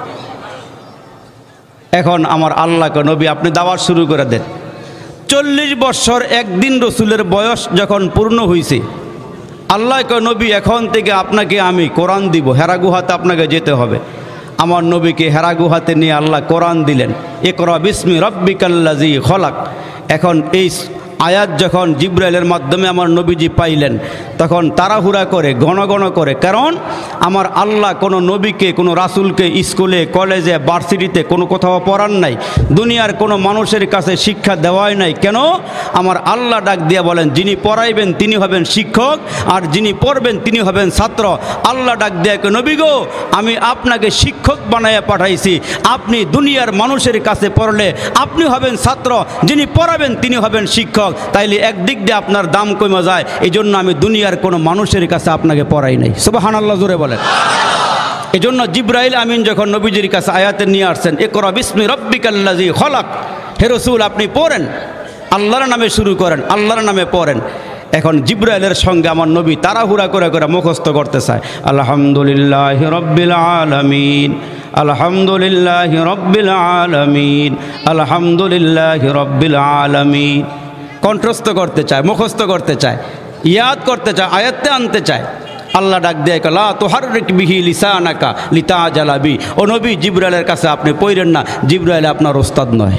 A: এখন আমার আল্লাহকে নবী আপনি দাওয়াত শুরু করে দেন। চল্লিশ বছর একদিন রসুলের বয়স যখন পূর্ণ হয়েছে, আল্লাহকে নবী এখন থেকে আপনাকে আমি কোরআন দিব, হেরা গুহাতে আপনাকে যেতে হবে। আমার নবীকে হেরা গুহাতে নিয়ে আল্লাহ কোরআন দিলেন, ইকরা বিসমি রাব্বিকাল্লাযী খলাক। এখন এই আয়াত যখন জিব্রাইলের মাধ্যমে আমার নবীজি পাইলেন, তখন তাড়াহুড়া করে ঘন ঘন করে, কারণ আমার আল্লাহ কোনো নবীকে, কোনো রাসূলকে স্কুলে, কলেজে, ভার্সিটিতে কোনো কোথাও পড়ান নাই, দুনিয়ার কোনো মানুষের কাছে শিক্ষা দেওয়াই নাই। কেন? আমার আল্লাহ ডাক দিয়ে বলেন, যিনি পড়াইবেন তিনি হবেন শিক্ষক, আর যিনি পড়বেন তিনি হবেন ছাত্র। আল্লাহ ডাক দিয়ে নবী গো, আমি আপনাকে শিক্ষক বানাইয়া পাঠাইছি, আপনি দুনিয়ার মানুষের কাছে পড়লে আপনি হবেন ছাত্র, যিনি পড়াবেন তিনি হবেন শিক্ষক। তাইলে একদিক দিয়ে আপনার দাম কমে যায়, এই জন্য আমি দুনিয়ার কোনো মানুষের কাছে আপনাকে পড়াই নাই। সুবহানাল্লাহ জোরে বলেন। এই জন্য জিব্রাইল আমিন যখন নবীজির কাছে আয়াতে নিয়ে আসছেন, ইকরা বিসমি রাব্বিকাল্লাযী খলাক, হে রাসূল আপনি পড়েন, আল্লাহর নামে শুরু করেন, আল্লাহর নামে পড়েন। এখন জিব্রাইলের সঙ্গে আমার নবী তাড়াহুড়া করে করে মুখস্থ করতে চায়, আলহামদুলিল্লাহি রাব্বিল আলামিন, আলহামদুলিল্লাহি রাব্বিল আলামিন, আলহামদুলিল্লাহি রাব্বিল আলামিন। কণ্ঠস্থ করতে চায়, মুখস্থ করতে চায়, ইয়াদ করতে চায়, আয়াত্তে আনতে চায়। আল্লাহ ডাক দিয়ে লা তুহাররিক বিহি লিসানাকা লিতাজালা বি। ও নবী, জিব্রাইলের কাছে আপনি পড়েন না, জিব্রাইল আপনার ওস্তাদ নয়।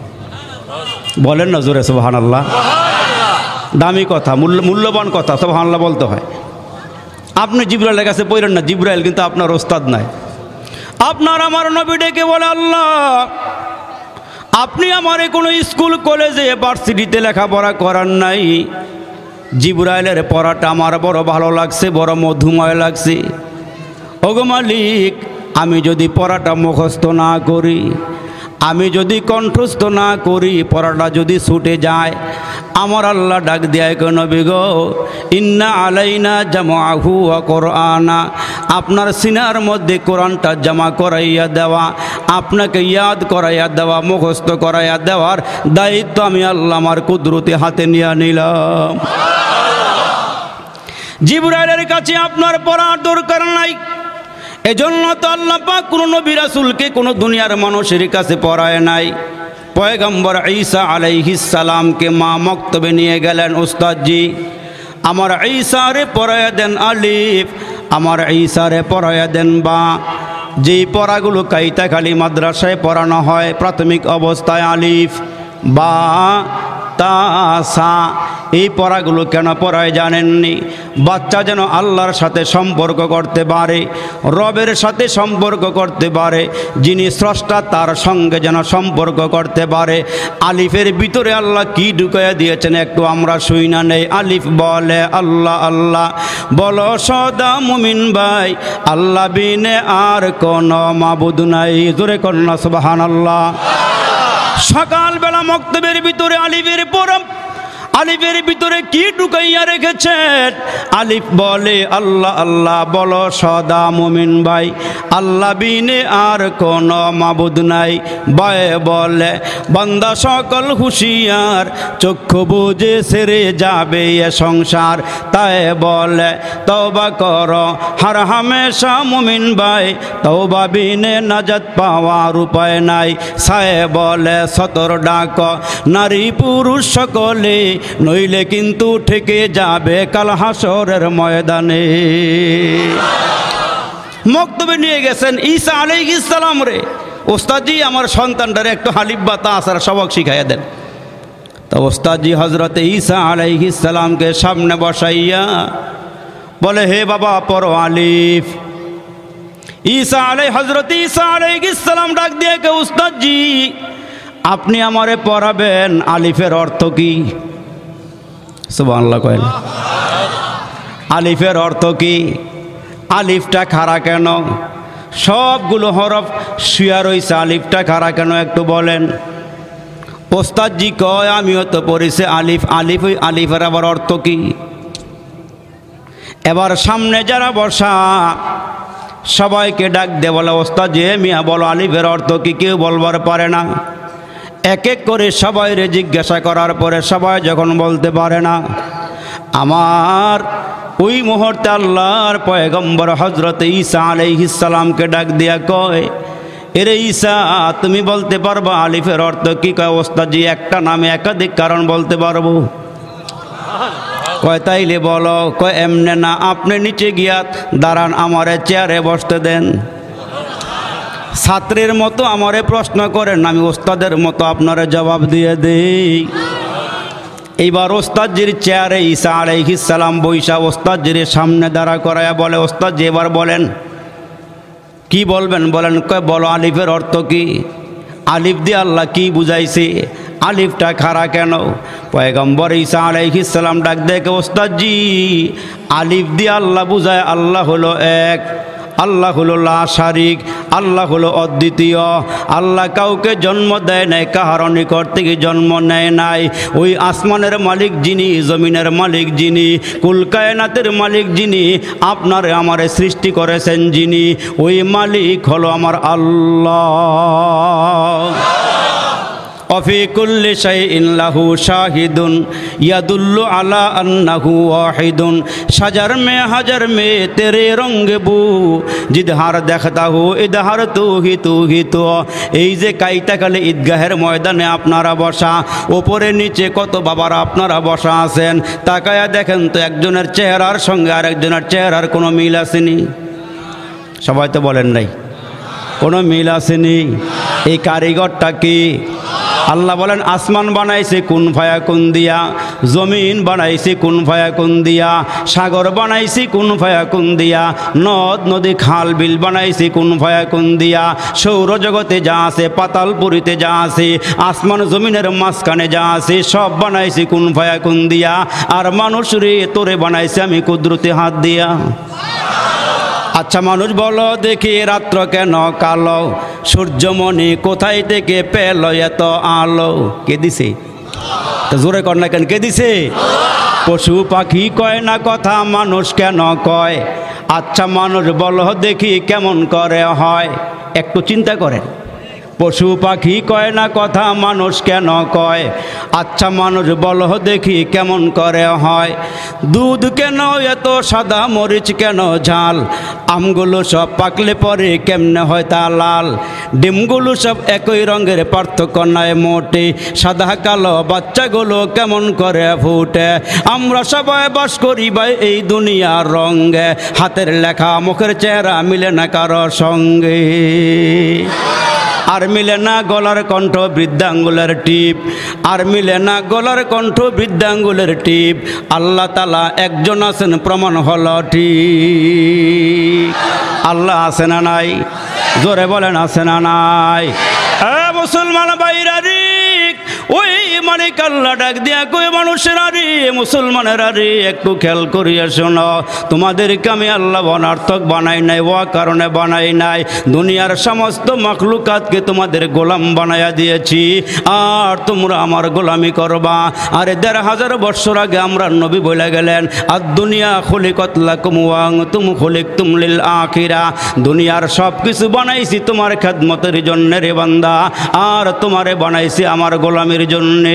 A: বলেন না জোরে সুবহানাল্লাহ। দামি কথা, মূল্য মূল্যবান কথা, সুবহানাল্লাহ বলতে হয়। আপনি জিব্রাইলের কাছে পড়েন না, জিব্রাইল কিন্তু আপনার ওস্তাদ নয়। আপনার আমার নবী ডেকে বলে, আল্লাহ আপনি আমারে কোনো স্কুল, কলেজে, ভার্সিটিতে লেখাপড়া করার নাই, জিব্রাইলের পড়াটা আমার বড় ভালো লাগছে, বড় মধুময় লাগছে। ওগো মালিক, আমি যদি পড়াটা মুখস্থ না করি, আমি যদি কণ্ঠস্থ না করি, পড়াটা যদি ছুটে যায়, আমার আল্লাহ ডাক দেয় কেন নবী গো, ইন্না আলাইনা জামাহু ওয়া কুরআনা, আপনার সিনার মধ্যে কোরআনটা জমা করাইয়া দেওয়া, আপনাকে ইয়াদ করাইয়া দেওয়া, মুখস্থ করাইয়া দেওয়ার দায়িত্ব আমি আল্লাহ আমার কুদরতি হাতে নিয়ে নিলাম। জিব্রাইলের কাছে আপনার পড়ার দরকার নাই। এজন্য তো আল্লাহ পাক কোনো নবী রাসূলকে কোনো দুনিয়ার মানুষের কাছে পড়ায় নাই। পয়গম্বর ঈসা আলাইহিস সালামকে মা মক্তবে নিয়ে গেলেন, উস্তাদজি আমার ঈসারে পড়ায়া দেন আলিফ, আমার ঈসারে পড়ায়া দেন বা। যেই পড়াগুলো কাইতাখালী মাদ্রাসায় পড়ানো হয় প্রাথমিক অবস্থায়, আলিফ বা তা সা, এই পড়াগুলো কেন পড়ায় জানেননি? বাচ্চা যেন আল্লাহর সাথে সম্পর্ক করতে পারে, রবের সাথে সম্পর্ক করতে পারে, যিনি স্রষ্টা তার সঙ্গে যেন সম্পর্ক করতে পারে। আলিফের ভিতরে আল্লাহ কি ঢুকাইয়া দিয়েছেন একটু আমরা শুই না নেই। আলিফ বলে আল্লাহ আল্লাহ, বলো সদা মুমিন ভাই, আল্লাহ বিনে আর কোন মাবুদ নাই। জোরে কন্যা সুবহানাল্লাহ। সকালবেলা মক্তবের ভিতরে আলিফের পড়ম, আলিফের ভিতরে কি ঢুকাইয়া রেখেছেন? আলিফ বলে আল্লাহ আল্লাহ, বলো সদা মুমিন ভাই, আল্লাহ বিনে আর কোন মাবুদ নাই। বায়ে বলে বান্দা সকল হুঁশিয়ার, চক্ষু বুঝে সেরে যাবে এ সংসার। তাই বলে তওবা করো হার হামেশা মুমিন ভাই, তওবা বিনে নাজাত পাওয়ার উপায় নাই। সায়ে বলে সতর ডাক নারী পুরুষ সকলে, নইলে কিন্তু ঠেকে যাবে কাল হাসরের ময়দানে। মক্তবে নিয়ে গেছেন ঈসা আলাইহিস সালাম রে, ওস্তাদজি আমার সন্তানটারে একটু হালিফ বা তাসার সবক শিখাইয়া দেন। তো ওস্তাদজি হজরতে ঈসা আলাইহিস সালামকে সামনে বসাইয়া বলে, হে বাবা পড়ো আলিফ। ঈসা আলাই হজরত ঈসা আলাইহিস সালাম ডাক দিয়ে কে, উস্তাদজি আপনি আমারে পড়াবেন আলিফের অর্থ কি? সুবহানাল্লাহ কয়েন। আলিফের অর্থ কি? আলিফটা খাড়া কেন? সবগুলো হরফ শুয়া রইছে, আলিফটা খাড়া কেন একটু বলেন। ওস্তাদজি কয় আমিও তো পড়েছি আলিফ। আলিফ ওই আলিফের আবার অর্থ কি? এবার সামনে যারা বসা সবাইকে ডাক দে বলে ওস্তাদ যে মিয়া বলো আলিফের অর্থ কি? কেউ বলবার পারে না। এক এক করে সবাইরে জিজ্ঞাসা করার পরে সবাই যখন বলতে পারে না, আমার ওই মুহূর্তে আল্লাহর পয়গম্বর হযরত ঈসা আলাইহিস সালামকে ডাক দিয়া কয়, এরে ঈসা তুমি বলতে পারবা আলিফের অর্থ কি? কয় ওস্তাদ জি একটা নামে একাধিক কারণ বলতে পারবো। কয় তাইলে বলো। কয় এমনে না, আপনি নিচে গিয়া দাঁড়ান, আমারে চেয়ারে বসতে দেন। ছাত্রের মতো আমারে প্রশ্ন করেন, আমি ওস্তাদের মতো আপনারে জবাব দিয়ে দেই। এইবার ওস্তাদজির চেয়ারে ঈসা আলাইহিস সালাম বৈশা ওস্তাদজির সামনে দাঁড়া করায়া বলে, ওস্তাদ জি এবার বলেন কি বলবেন? বলেন। কয় বলো আলিফের অর্থ কি? আলিফ দিয়ে আল্লাহ কি বুঝাইছে? আলিফটা খাড়া কেন? পয়গম্বর ঈসা আলাইহিস সালাম ডাক দেখে, ওস্তাদ জি আলিফ দিয়ে আল্লাহ বুঝায় আল্লাহ হলো এক, আল্লাহ হলো লা শারিক, আল্লাহ হলো অদ্বিতীয়। আল্লাহ কাউকে জন্ম দেয় নাই, কাহার নিকট থেকে জন্ম নেয় নাই। ওই আসমানের মালিক যিনি, জমিনের মালিক যিনি, কুল কায়নাতের মালিক যিনি, আপনারে আমারে সৃষ্টি করেছেন যিনি, ওই মালিক হলো আমার আল্লাহ। অফি কুল্লি শাইইন লাহু শাহিদুন ইয়াদুল্লু আলা আন্নাহু ওয়াহিদুন শাজার মে হাজার মে তেরে রঙ বু জিদহার দেখতা হো ইদহার তু হি তু হি তো। এই যে কাইতাকালে ঈদগাহের ময়দানে আপনারা বসা, ওপরে নিচে কত বাবারা আপনারা বসা আছেন, তাকায়া দেখেন তো একজনের চেহারার সঙ্গে আর একজনের চেহারার কোনো মিল আসেনি? সবাই তো বলেন নাই, কোনো মিল আসেনি। এই কারিগরটা কি? আল্লাহ বলেন আসমান বানাইছে কুন ফায়াকুন দিয়া, জমিন বানাইছে কুন ফায়াকুন দিয়া, সাগর বানাইছে কুন ফায়াকুন দিয়া, নদ নদী খাল বিল বানাইছে কুন ফায়াকুন দিয়া, সৌরজগতে যা আছে, পাতালপুরীতে যা আছে, আসমান জমিনের মাঝখানে যা আছে, সব বানাইছে কুন ফায়াকুন দিয়া। আর মানুষ রে তোরে বানাইছে আমি কুদরতি হাত দিয়া। আচ্ছা মানুষ বলো দেখি রাত্র কেন কালো, সূর্যমণি কোথায় থেকে পেল এত আলো? কে দিছে? তো জোরে কর না কেন, কে দিছে? পশু পাখি কয় না কথা, মানুষ কেন কয়? আচ্ছা মানুষ বলো দেখি কেমন করে হয়? একটু চিন্তা করেন। পশু পাখি কয় না কথা, মানুষ কেন কয়? আচ্ছা মানুষ বলো দেখি কেমন করে হয়? দুধ কেন এত সাদা, মরিচ কেন ঝাল, আমগুলো সব পাকলে পরে কেমনে হয় তা লাল, ডিমগুলো সব একই রঙের পার্থক্য নাই মোটে, সাদা কালো বাচ্চাগুলো কেমন করে ফুটে? আমরা সবাই বাস করি ভাই এই দুনিয়ার রঙে, হাতের লেখা মুখের চেহারা মিলে না কারো সঙ্গে, আর মিলে না গলার কণ্ঠ বৃদ্ধাঙ্গুলের টিপ, আর মিলে না গলার কণ্ঠ বৃদ্ধাঙ্গুলের টিপ। আল্লাহ তাআলা একজন আছেন, প্রমাণ হলো ঠিক। আল্লাহ আছে না নাই? জোরে বলেন আছে না নাই? হ্যাঁ মুসলমান ভাইরা রে, ওই মালিক আল্লাহ ডাক দিয়া কই মানুষের আরে, মুসলমানের আরে একটু খেয়াল করিয়া শোনো, তোমাদেরকে আমি আল্লাহ অনার্থক বানাই নাই, ও কারণে বানাই নাই। দুনিয়ার সমস্ত মাখলুকাতকে তোমাদের গোলাম বানাইয়া দিয়েছি, আর তোমরা আমার গোলামি করবা। আরে দেড় হাজার বৎসর আগে আমরা নবী বলে গেলেন, আর দুনিয়া খলিকত লাকুম ওয়া আনতুম খলিকতুম লিল আখিরা, দুনিয়ার সব কিছু বানাইছি তোমার খেদমতের জন্য রে বান্দা, আর তোমারে বানাইছি আমার গোলামির জন্যে।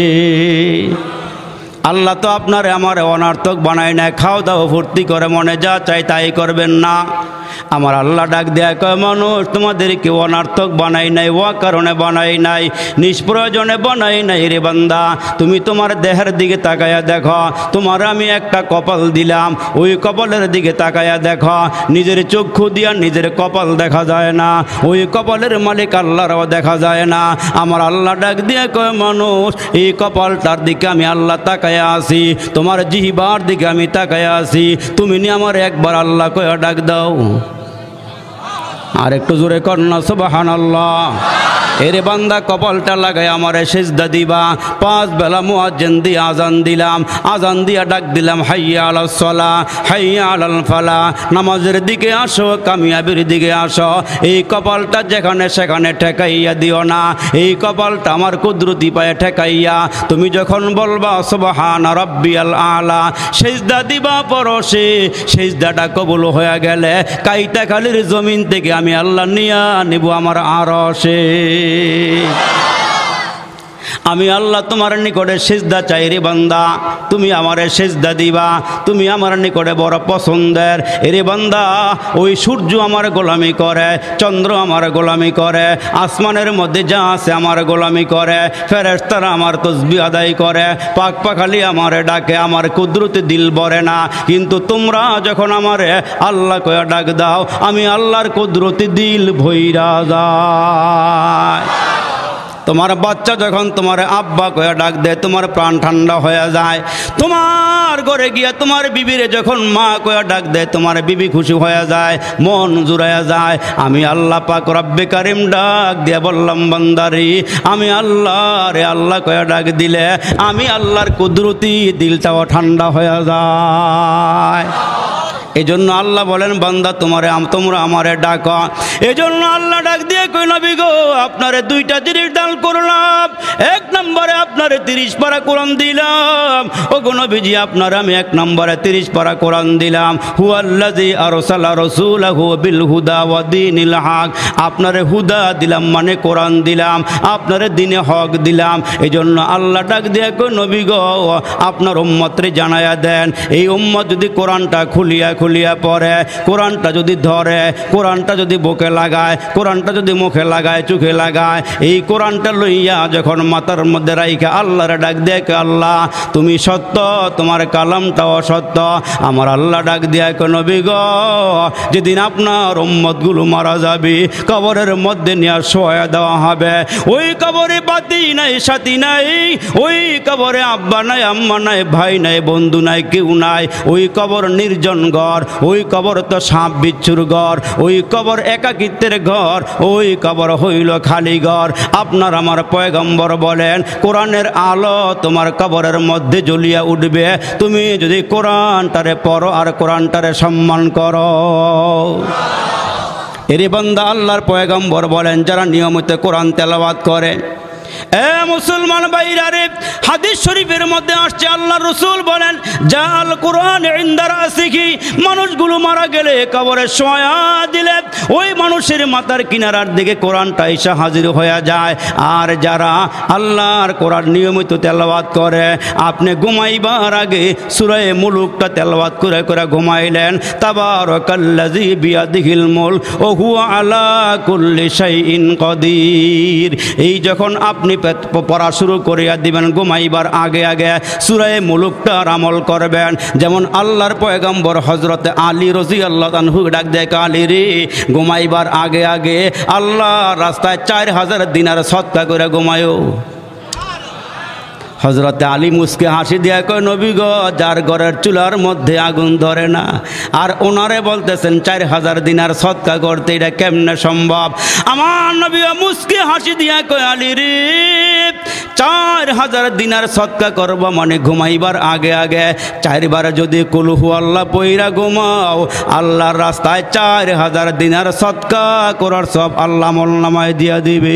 A: আল্লাহ তো আপনারে আমার অনার্থক বানায় না, খাও দাও ফুর্তি করে মনে যা চাই তাই করবেন না। আমার আল্লাহ ডাক দেয়া কয় মানুষ তোমাদেরকে অনার্থক বানাই নাই, ও কারণে বানাই নাই, নিষ্প্রয়োজনে বানাই নাই রে বান্দা। তুমি তোমার দেহের দিকে তাকায়া দেখো, তোমার আমি একটা কপাল দিলাম, ওই কপালের দিকে তাকায়া দেখো, নিজের চক্ষু দিয়া নিজের কপাল দেখা যায় না, ওই কপালের মালিক আল্লাহরও দেখা যায় না। আমার আল্লাহ ডাক দিয়ে কয় মানুষ এই কপালটার দিকে আমি আল্লাহ তাকায়া আছি, তোমার জিহ্বার দিকে আমি তাকায়া আছি, তুমি নি আমার একবার আল্লাহ কয় ডাক দাও। আর একটু জোরে কর না সুবহানাল্লাহ। এরে বান্দা কপালটা লাগায় আমারে সিজদা দিবা। পাঁচ বেলা মুয়াজ্জিন দিয়ে আজান দিলাম, আজান দিয়া ডাক দিলাম হাইয়া আলাস সালাহ হাইয়া আলাল ফালাহ, নামাজের দিকে আসো, কামিয়াবির দিকে আসো। এই কপালটা যেখানে সেখানে ঠেকাইয়া দিও না, এই কপালটা আমার কুদরতি পায়ে ঠেকাইয়া তুমি যখন বলবা সুবহান রাব্বিয়াল আলা, সিজদা দিবা পরশে, সিজদাটা কবুল হয়ে গেলে কাইটাখালীর জমিন থেকে আমি আল্লাহ নিয়া নিব আমার আরশে। আমি আল্লাহ তোমার নিকটে সিজদা চাই রে বান্দা, তুমি আমারে সিজদা দিবা। তুমি আমার নিকটে বড় পছন্দের রে বান্দা। ওই সূর্য আমার গোলামি করে, চন্দ্র আমার গোলামি করে, আসমানের মধ্যে যা আছে আমার গোলামি করে, ফেরেশতারা আমার তসবিহ আদায় করে, পাক পাখালি আমারে ডাকে, আমার কুদরতে দিল ভরে না। কিন্তু তোমরা যখন আমারে আল্লাহ কয়া ডাক দাও, আমি আল্লাহর কুদরতে দিল ভইরা যায়। তোমার বাচ্চা যখন তোমার আব্বা কয়া ডাক দেয়, তোমার প্রাণ ঠান্ডা হয়ে যায়। তোমার ঘরে গিয়া তোমার বিবিরে যখন মা কয়া ডাক দেয়, তোমার বিবি খুশি হয়ে যায়, মন জুড়াইয়া যায়। আমি আল্লাহ পাক রব্বে কারিম ডাক দিয়া বললাম বান্দারি, আমি আল্লাহ রে আল্লাহ কয়া ডাক দিলে আমি আল্লাহর কুদরতি দিলটাও ঠান্ডা হয়ে যায়। এই জন্য আল্লাহ বলেন বান্দা তোমারে তোমরা আমারে ডাকা। এই জন্য আল্লাহ ডাক দিয়ে কই নবী গো, আপনারে দুইটা জিনিস দান করলাম। এক নম্বরে আপনারে তিরিশ পারা কোরআন দিলাম। ও গো নবীজি, আপনার আমি এক নম্বরে তিরিশ পারা কোরআন দিলাম। হুয়াল্লাযী আরসালা রাসূলাহু বিল হুদা ওয়া দীনিল হক, আপনারে হুদা দিলাম মানে কোরআন দিলাম, আপনারে দ্বীনে হক দিলাম। এই জন্য আল্লাহ ডাক দিয়ে কই নবী গো, আপনার উম্মতরে জানায়া দেন, এই উম্মত যদি কোরআনটা খুলিয়া খুলিয়া পড়ে, কোরআনটা যদি ধরে, কোরআনটা যদি বুকে লাগায়, কোরআনটা যদি মুখে লাগায়, চোখে লাগায়, এই কোরআনটা লইয়া যখন মাথার মধ্যে রাইখা আল্লাহরে ডাক দেখ, আল্লাহ তুমি সত্য, তোমার কালামটাও সত্য। আমার আল্লাহ ডাক দিয়া কো নবী গো, যেদিন আপনার উম্মতগুলো মারা যাবে, কবরের মধ্যে নিয়ে শোয়া দেওয়া হবে। ওই কবরে বাতি নাই, সাথী নাই, ওই কবরে আব্বা নাই, আম্মা নাই, ভাই নাই, বন্ধু নাই, কেউ নাই। ওই কবর নির্জন ঘর, ওই কবর তো সাপ বিচ্ছুর ঘর, ওই কবর একাকিত্বের ঘর, ওই কবর হইল খালি ঘর। আপনার আমার পয়গম্বর বলেন, কোরআনের আলো তোমার কবরের মধ্যে জ্বলিয়া উঠবে তুমি যদি কোরআনটারে পড়ো আর কোরআনটারে সম্মান করো। এরে বান্দা, আল্লাহর পয়গম্বর বলেন, যারা নিয়মিত কোরআন তেলাওয়াত করে, এ মুসলমান ভাইরা রে, হাদিস শরীফের মধ্যে আসছে আল্লাহ রসুল বলেন, জাল কোরআন ইনদা রাসিহি, মানুষগুলো মারা গেলে কবরে শোয়া দিলে ওই মানুষের মাথার কিনারার দিকে কোরআনটা এসে হাজির হয়ে যায়। আর যারা আল্লাহর কোরআন নিয়মিত তেলাওয়াত করে, আপনি ঘুমাইবার আগে সূরা মুলুকটা তেলাওয়াত করে করে ঘুমাইলেন, তাবারাকাল্লাযী বিয়াদিহিল মুলক ওয়া হুয়া আলা কুল্লি শাইইন কাদির। এই যখন আপনি পড়া শুরু করিয়া দিবেন, ঘুমাইবার আগে আগে সূরা মুলুকটার আমল করবেন। যেমন আল্লাহর পয়গম্বর হযরতে আলী রাদিয়াল্লাহু আনহু ডাক দেয়, আলী রে, ঘুমাইবার আগে আগে আল্লাহর রাস্তায় চার হাজার দিনার সদকা করে ঘুমায়ো। হযরতে আলী মুসকে হাসি দিয়া কয়, নবী গো, যার ঘরের চুলার মধ্যে আগুন ধরে না, আর ওনারে বলতেছেন চার হাজার দিনার সদকা করতে, এটা কেমনে সম্ভব? আমার নবী মুসকে হাসি দিয়া কয়, আলী রে, চার হাজার দিনার সদকা করবো মানে ঘুমাইবার আগে আগে চারবার যদি কুল হু আল্লাহ পইরা ঘুমাও, আল্লাহর রাস্তায় চার হাজার দিনার সদকা করার সব আল্লাহ আমলনামায় দিয়া দিবে।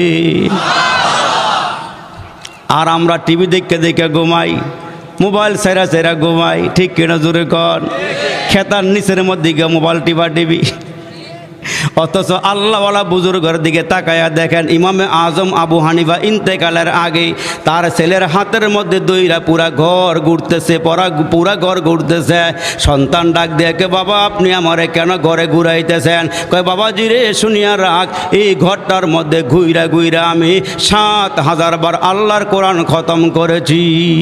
A: আর আমরা টিভি দেখে দেখে ঘুমাই, মোবাইল সেরা সেরা ঘুমাই, ঠিক কিনা জোরে কর? খেতার নিচের মধ্যে গিয়ে মোবাইল টিপা টিভি। অথচ আল্লাহওয়ালা বুজুর্গের দিকে তাকায়া দেখেন, ইমামে আজম আবু হানিফা ইন্তেকালের আগে তার ছেলের হাতের মধ্যে দইরা পুরা ঘর ঘুরতেছে, পরা পুরা ঘর ঘুরতেছে। সন্তান ডাক দেখে, বাবা আপনি আমারে কেন ঘরে ঘুরাইতেছেন? কয়, বাবাজি রে, শুনিয়া রাখ, এই ঘরটার মধ্যে ঘুইরা ঘুইরা আমি সাত হাজার বার আল্লাহর কোরআন খতম করেছি।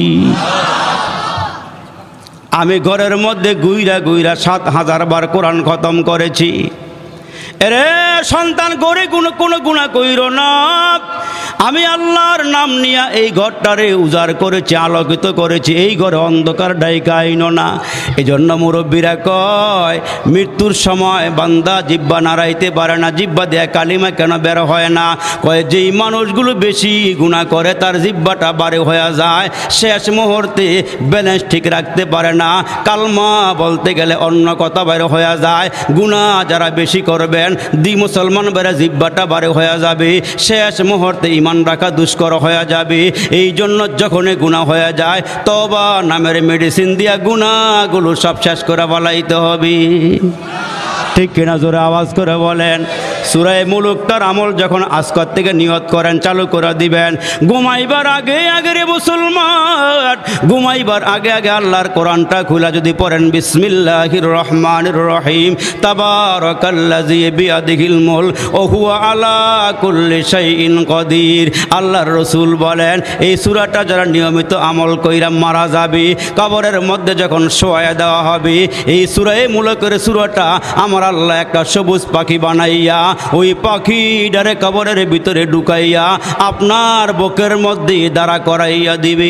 A: আমি ঘরের মধ্যে ঘুইরা ঘুইরা সাত হাজার বার কোরআন খতম করেছি। এরে সন্তান, গড়ে কোনো কোনো গুণা কইর না। আমি আল্লাহর নাম নিয়ে এই ঘরটারে উজাড় করেছি, আলোকিত করেছি, এই ঘরে অন্ধকার ডাইকা আইনো না। এই জন্য মুরব্বীরা কয় মৃত্যুর সময় বান্দা জিব্বা নাড়াইতে পারে না, জিব্বা দেয়া কালিমা কেন বের হয় না? কয় যেই মানুষগুলো বেশি গুনাহ করে তার জিব্বাটা বারে হয়ে যায়, শেষ মুহূর্তে ব্যালেন্স ঠিক রাখতে পারে না, কালমা বলতে গেলে অন্য কথা বের হয়ে যায়। গুনাহ যারা বেশি করবেন দি মুসলমান বেড়ে জিব্বাটা বারে হয়ে যাবে, শেষ মুহূর্তে ইমান রাখা দুষ্কর হয়ে যাবে। এই জন্য যখনই গুনাহ হয়ে যায় তওবা নামের মেডিসিন দিয়া গুনাহগুলো সব শেষ করে বলাইতে হবে। ঠিক কিনা? জোরে আওয়াজ করে বলেন। সূরা মুলুকটার আমল যখন আজকের থেকে নিয়ত করেন চালু করে দিবেন। ঘুমাইবার আগে আগে রে মুসলমান, ঘুমাইবার আগে আগে আল্লাহর কোরআনটা খুলে যদি পড়েন বিসমিল্লাহির রহমানির রহিম, তাবারাকাল্লাযী বিয়াদিহিল মুলক ওয়া হুয়া আলা কুল্লি শাইইন কদির। আল্লাহর রাসূল বলেন এই সূরাটা যারা নিয়মিত আমল কইরা মারা যাবে, কবরের মধ্যে যখন শোয়া দেওয়া হবে, এই সূরা মুলকের সূরাটা আমার আল্লাহ একটা সবুজ পাখি বানাইয়া ওই পাখিটারে কবরের ভিতরে ঢুকাইয়া আপনার বুকের মধ্যে দাঁড়া করাইয়া দিবে।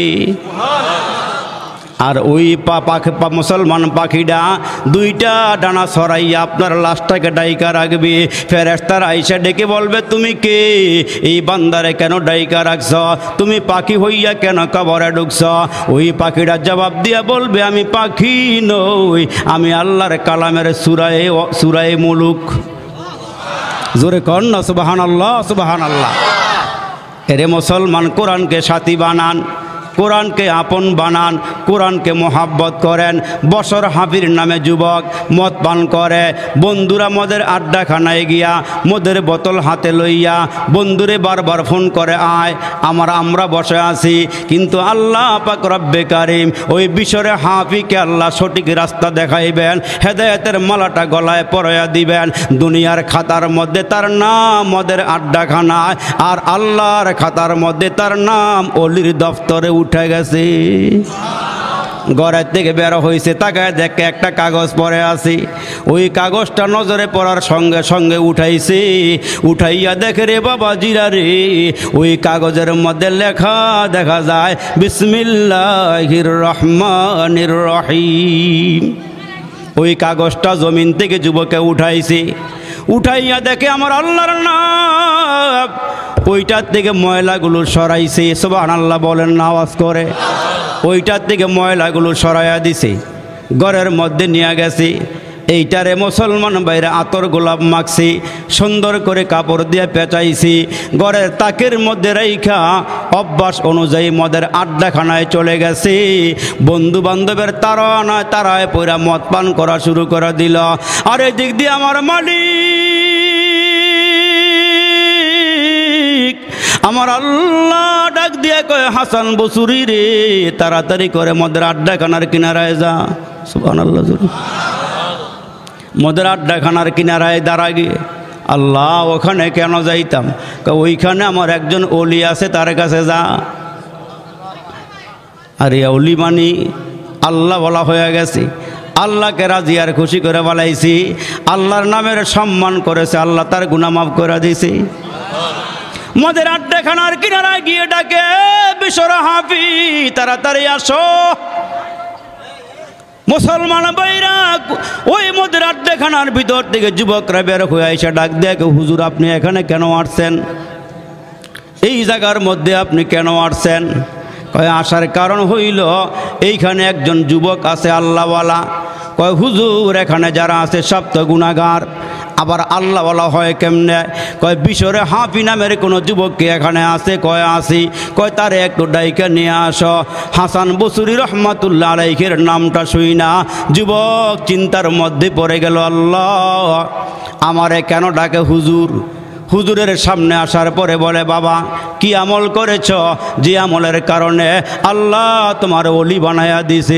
A: আর ওই পা পাখি মুসলমান পাখিটা দুইটা ডানা ছড়াইয়া আপনার লাশটাকে ডাইকা রাখবে। ফেরেশতারা আইসা ডেকে বলবে তুমি কে? এই বান্দারে কেন ডাইকা রাখছ? তুমি পাখি হইয়া কেন কবরে ঢুকছ? ওই পাখিটা জবাব দিয়া বলবে আমি পাখি নই, আমি আল্লাহর কালামের সূরায়ে সূরায়ে মুলুক। জোরে কর না সুবহানাল্লাহ, সুবহানাল্লাহ। এরে মুসলমান কোরআনকে সাথী বানান, কোরআনকে আপন বানান, কোরআনকে মোহাব্বত করেন। বছর হাফির নামে যুবক মদ পান করে, বন্ধুরা মদের আড্ডাখানায় গিয়া মদের বোতল হাতে লইয়া বন্ধুরে বারবার ফোন করে আয় আমার আমরা বসে আছি, কিন্তু আল্লাহ পাক রব্বে কারিম ওই বিশরে হাফিকে আল্লাহ সঠিক রাস্তা দেখাইবেন, হেদায়েতের মালাটা গলায় পরাইয়া দিবেন। দুনিয়ার খাতার মধ্যে তার নাম মদের আড্ডাখানায়, আর আল্লাহর খাতার মধ্যে তার নাম অলির দফতরে উঠে গেছে। ঘরের থেকে বের হয়েছে, তাকায় দেখে একটা কাগজ পড়ে আছে। ওই কাগজটা নজরে পড়ার সঙ্গে সঙ্গে উঠাইছে, উঠাইয়া দেখে রে বাবা জিরা রে, ওই কাগজের মধ্যে লেখা দেখা যায় বিসমিল্লাহির রহমানির রহিম। ওই কাগজটা জমিন থেকে যুবকে উঠাইছে, উঠাইয়া দেখে আমার আল্লাহর নাম। ওইটার থেকে ময়লাগুলো সরাইছে, সুবহানাল্লাহ বলেন না আওয়াজ করে। ওইটার থেকে ময়লাগুলো সরাইয়া দিছে, ঘরের মধ্যে নিয়ে গেছে। এইটারে মুসলমান বাইরে আতর গোলাপ মাখছি, সুন্দর করে কাপড় দিয়ে পেঁচাইছি, ঘরের তাকের মধ্যে রাইখা অভ্যাস অনুযায়ী মদের আড্ডাখানায় চলে গেছে। বন্ধু বান্ধবের তারা নয় তারায় পয়রা মদ পান করা শুরু করে দিল। আর এই দিক দিয়ে আমার মালিক আমার আল্লাহ ডাক দিয়ে কয় হাসান বসুরি রে, তাড়াতাড়ি করে মদের আড্ডাখানার কিনারায় যা। সুবহানাল্লাহ। মদের আড্ডাখানার কিনারায় দাঁড়া গিয়ে আল্লাহ ওখানে কেন যাইতাম? ওইখানে আমার একজন ওলি আছে, তার কাছে যা। আরে ওলি মানি আল্লাহ বলা হয়ে গেছে, আল্লাহকে রাজি আর খুশি করে বলাইছি, আল্লাহর নামের সম্মান করেছে, আল্লাহ তার গুনাহ মাফ করে দিয়েছে। মদের আড্ডাখানার কিনারায় গিয়ে ডাকে বিশরা হাফি তাড়াতাড়ি আসো। মুসলমান বাইরা ওই মদের আড্ডাখানার ভিতর থেকে যুবকরা বের হয়ে এসে ডাক দেয় হুজুর আপনি এখানে কেন আসছেন? এই জায়গার মধ্যে আপনি কেন আসছেন? কয় আসার কারণ হইল এইখানে একজন যুবক আছে আল্লাহওয়ালা। কয় হুজুর এখানে যারা আছে সব তো গুনাহগার, আবার আল্লাহওয়ালা হয় কেমনে? কয় বিশরে হাফি নামের কোনো যুবককে এখানে আছে। কয় আসি। কয় তারে একটু ডাইকা নিয়ে আসো। হাসান বসুরি রহমাতুল্লাহ আলাইহির নামটা শুই না যুবক চিন্তার মধ্যে পড়ে গেল, আল্লাহ আমারে কেন ডাকে হুজুর? হুজুরের সামনে আসার পরে বলে বাবা কি আমল করেছ যে আমলের কারণে আল্লাহ তোমার ওলি বানায়া দিছে,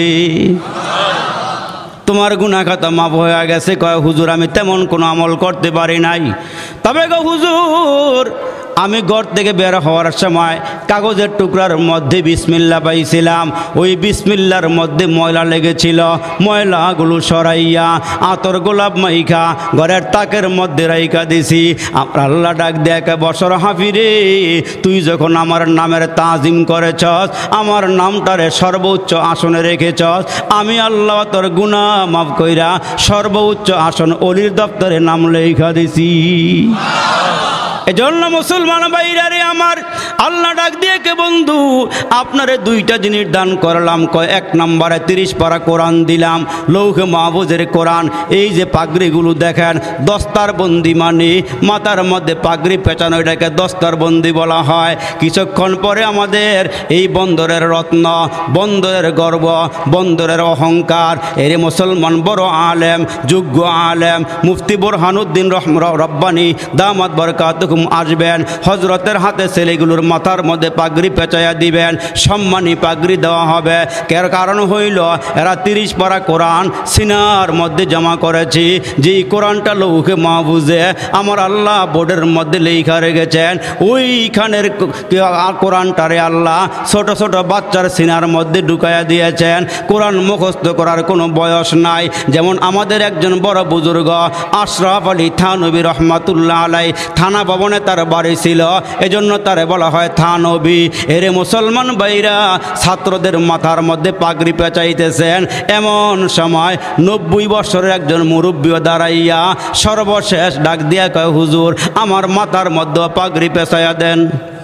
A: তোমার গুনাহ খাতা মাফ হয়ে গেছে? কয় হুজুর আমি তেমন কোনো আমল করতে পারি নাই, তবে গো হুজুর আমি ঘর থেকে বের হওয়ার সময় কাগজের টুকরার মধ্যে বিসমিল্লাহ পাইছিলাম। ওই বিসমিল্লার মধ্যে ময়লা লেগেছিল, ময়লাগুলো সরাইয়া আতর গোলাপ মাইখা ঘরের তাকের মধ্যে রাইখা দিছি। আমার আল্লাহ ডাক দেখে, বছর হাফিরে তুই যখন আমার নামের তাজিম করেছস, আমার নামটারে সর্বোচ্চ আসনে রেখেছস, আমি আল্লাহ তোর গুনাহ মাফ কইরা সর্বোচ্চ আসন অলির দপ্তরে নাম লেখা দিছি। এজন্য মুসলমান ভাইরা রে আমার, আল্লাহ ডাক দিয়ে কে বন্ধু আপনারে দুইটা জিনিস দান করলাম। কয় এক নম্বরে তিরিশ পারা কোরআন দিলাম, লৌহে মাহফুজের কোরআন। এই যে পাগড়িগুলো দেখেন দস্তার বন্দি, মানে মাথার মধ্যে পাগড়ি পেঁচানো, এটাকে দস্তার বন্দি বলা হয়। কিছুক্ষণ পরে আমাদের এই বন্দরের রত্ন, বন্দরের গর্ব, বন্দরের অহংকার, এর মুসলমান বড় আলেম, যোগ্য আলেম মুফতি বুরহানুদ্দিন রব্বানী দামাত বরকাতুহুম আসবেন। হজরতের হাতে ছেলেগুলোর মাথার মধ্যে পাগড়ি পেঁচাইয়া দিবেন, সম্মানী পাগড়ি দেওয়া হবে। এর কারণ হইল এরা তিরিশ পারা কোরআন সিনার মধ্যে জমা করেছি। যেই কোরআনটা লৌহে মাহফুজে আমার আল্লাহ বোর্ডের মধ্যে লেখা রেখেছেন, ওইখানের কোরআনটারে আল্লাহ ছোট ছোট বাচ্চার সিনার মধ্যে ঢুকাইয়া দিয়েছেন। কোরআন মুখস্থ করার কোনো বয়স নাই। যেমন আমাদের একজন বড় বুজুর্গ আশরাফ আলী থানবী রহমাতুল্লাহ আলাই, থানা ভবনে তার বাড়ি ছিল, এজন্য তারে বলা হয় থানবী। এরে মুসলমান ভাইরা ছাত্রদের মাথার মধ্যে পাগড়ি পেঁচাইতেছেন, এমন সময় নব্বই বছরের একজন মুরব্বীও দাঁড়াইয়া সর্বশেষ ডাক দিয়া কয়, হুজুর আমার মাথার মধ্যে পাগড়ি পেঁচাইয়া দেন।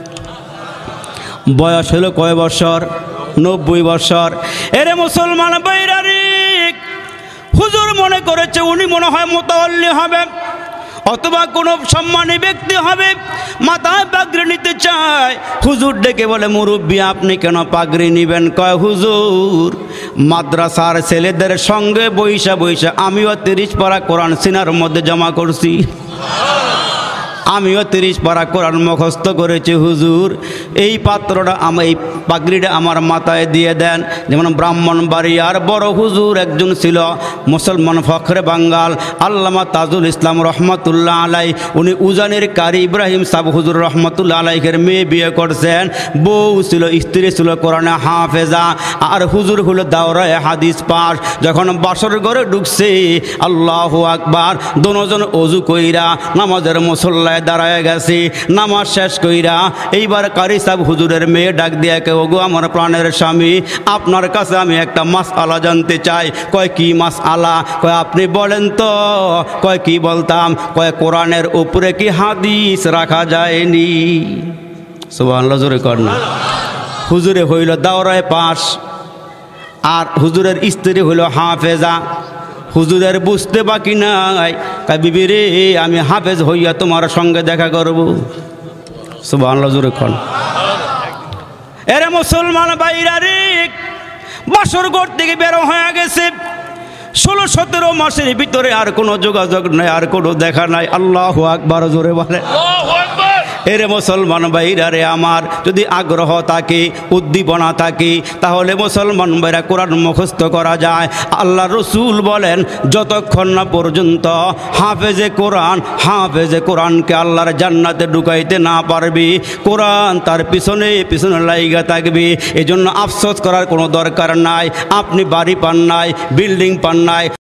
A: বয়স হলো কয় বছর? নব্বই বছর। এরে মুসলমান ভাইরা রে, হুজুর মনে করেছে উনি মনে হয় মুতাওয়াল্লি হবে অথবা কোনো সম্মানী ব্যক্তি হবে, মাথায় পাগড়ি নিতে চায়। হুজুর ডেকে বলে, মুরব্বী আপনি কেন পাগড়ি নিবেন? কয়, হুজুর মাদ্রাসার ছেলেদের সঙ্গে বৈশা বৈশা আমিও তিরিশ পারা কোরআন সিনার মধ্যে জমা করছি, আমিও তিরিশ পারা কোরআন মুখস্থ করেছি। হুজুর এই পাত্রটা আমার, এই পাগড়িটা আমার মাথায় দিয়ে দেন। যেমন ব্রাহ্মণবাড়িয়ার বড় হুজুর একজন ছিল, মুসলমান ফখরে বাঙ্গাল আল্লামা তাজুল ইসলাম রহমতুল্লাহ আলাই। উনি উজানের কারি ইব্রাহিম সাব হুজুর রহমতুল্লাহ আলাইহের মেয়ে বিয়ে করছেন। বউ ছিল, স্ত্রী ছিল কোরআনে হাফেজা, আর হুজুর হলো দাওরায়ে হাদিস পাস। যখন বাসর ঘরে ঢুকছে, আল্লাহু আকবার, দোনোজন অজু কইরা নামাজের মুসল্লায় দাঁড়ায় গেছি। নামাজ শেষ কইরা এইবার কারি সাহেব হুজুরের মেয়ে ডাক দিয়া কে, ওগো আমার প্রাণের স্বামী, আপনার কাছে আমি একটা মাসআলা জানতে চাই। কয়, কি মাসআলা? কয়, আপনি বলেন তো। কয়, কি বলতাম? কয়, কোরআনের উপরে কি হাদিস রাখা যায়নি? সুবহানাল্লাহ, জোরে কর না। হুজুরে হইল দাওরায়ে পাস, আর হুজুরের স্ত্রী হইল হাফেজা। হুজুরের বুঝতে বাকি নাই, কয়, বিবি রে আমি হাফেজ হইয়া তোমার সঙ্গে দেখা করব। সুবহানাল্লাহ, জোরে কর। এরে মুসলমান ভাইরা রে, বাসর ঘর থেকে বের হয়ে গেছে। ষোলো সতেরো মাসের ভিতরে আর কোনো যোগাযোগ নাই, আর কোনো দেখা নাই। আল্লাহু আকবার, জোরে বলে। এরে মুসলমান ভাইরা রে আমার, যদি আগ্রহ থাকে, উদ্দীপনা থাকে, তাহলে মুসলমান ভাইরা কোরআন মুখস্থ করা যায়। আল্লাহ রসুল বলেন, যতক্ষণ না পর্যন্ত হাফেজে কোরআন হাফেজে কোরআনকে আল্লাহর জান্নাতে ঢুকাইতে না পারবি, কোরআন তার পিছনে পিছনে লাইগা থাকবি। এজন্য আফসোস করার কোনো দরকার নাই। আপনি বাড়ি পান নাই, বিল্ডিং পান নাই,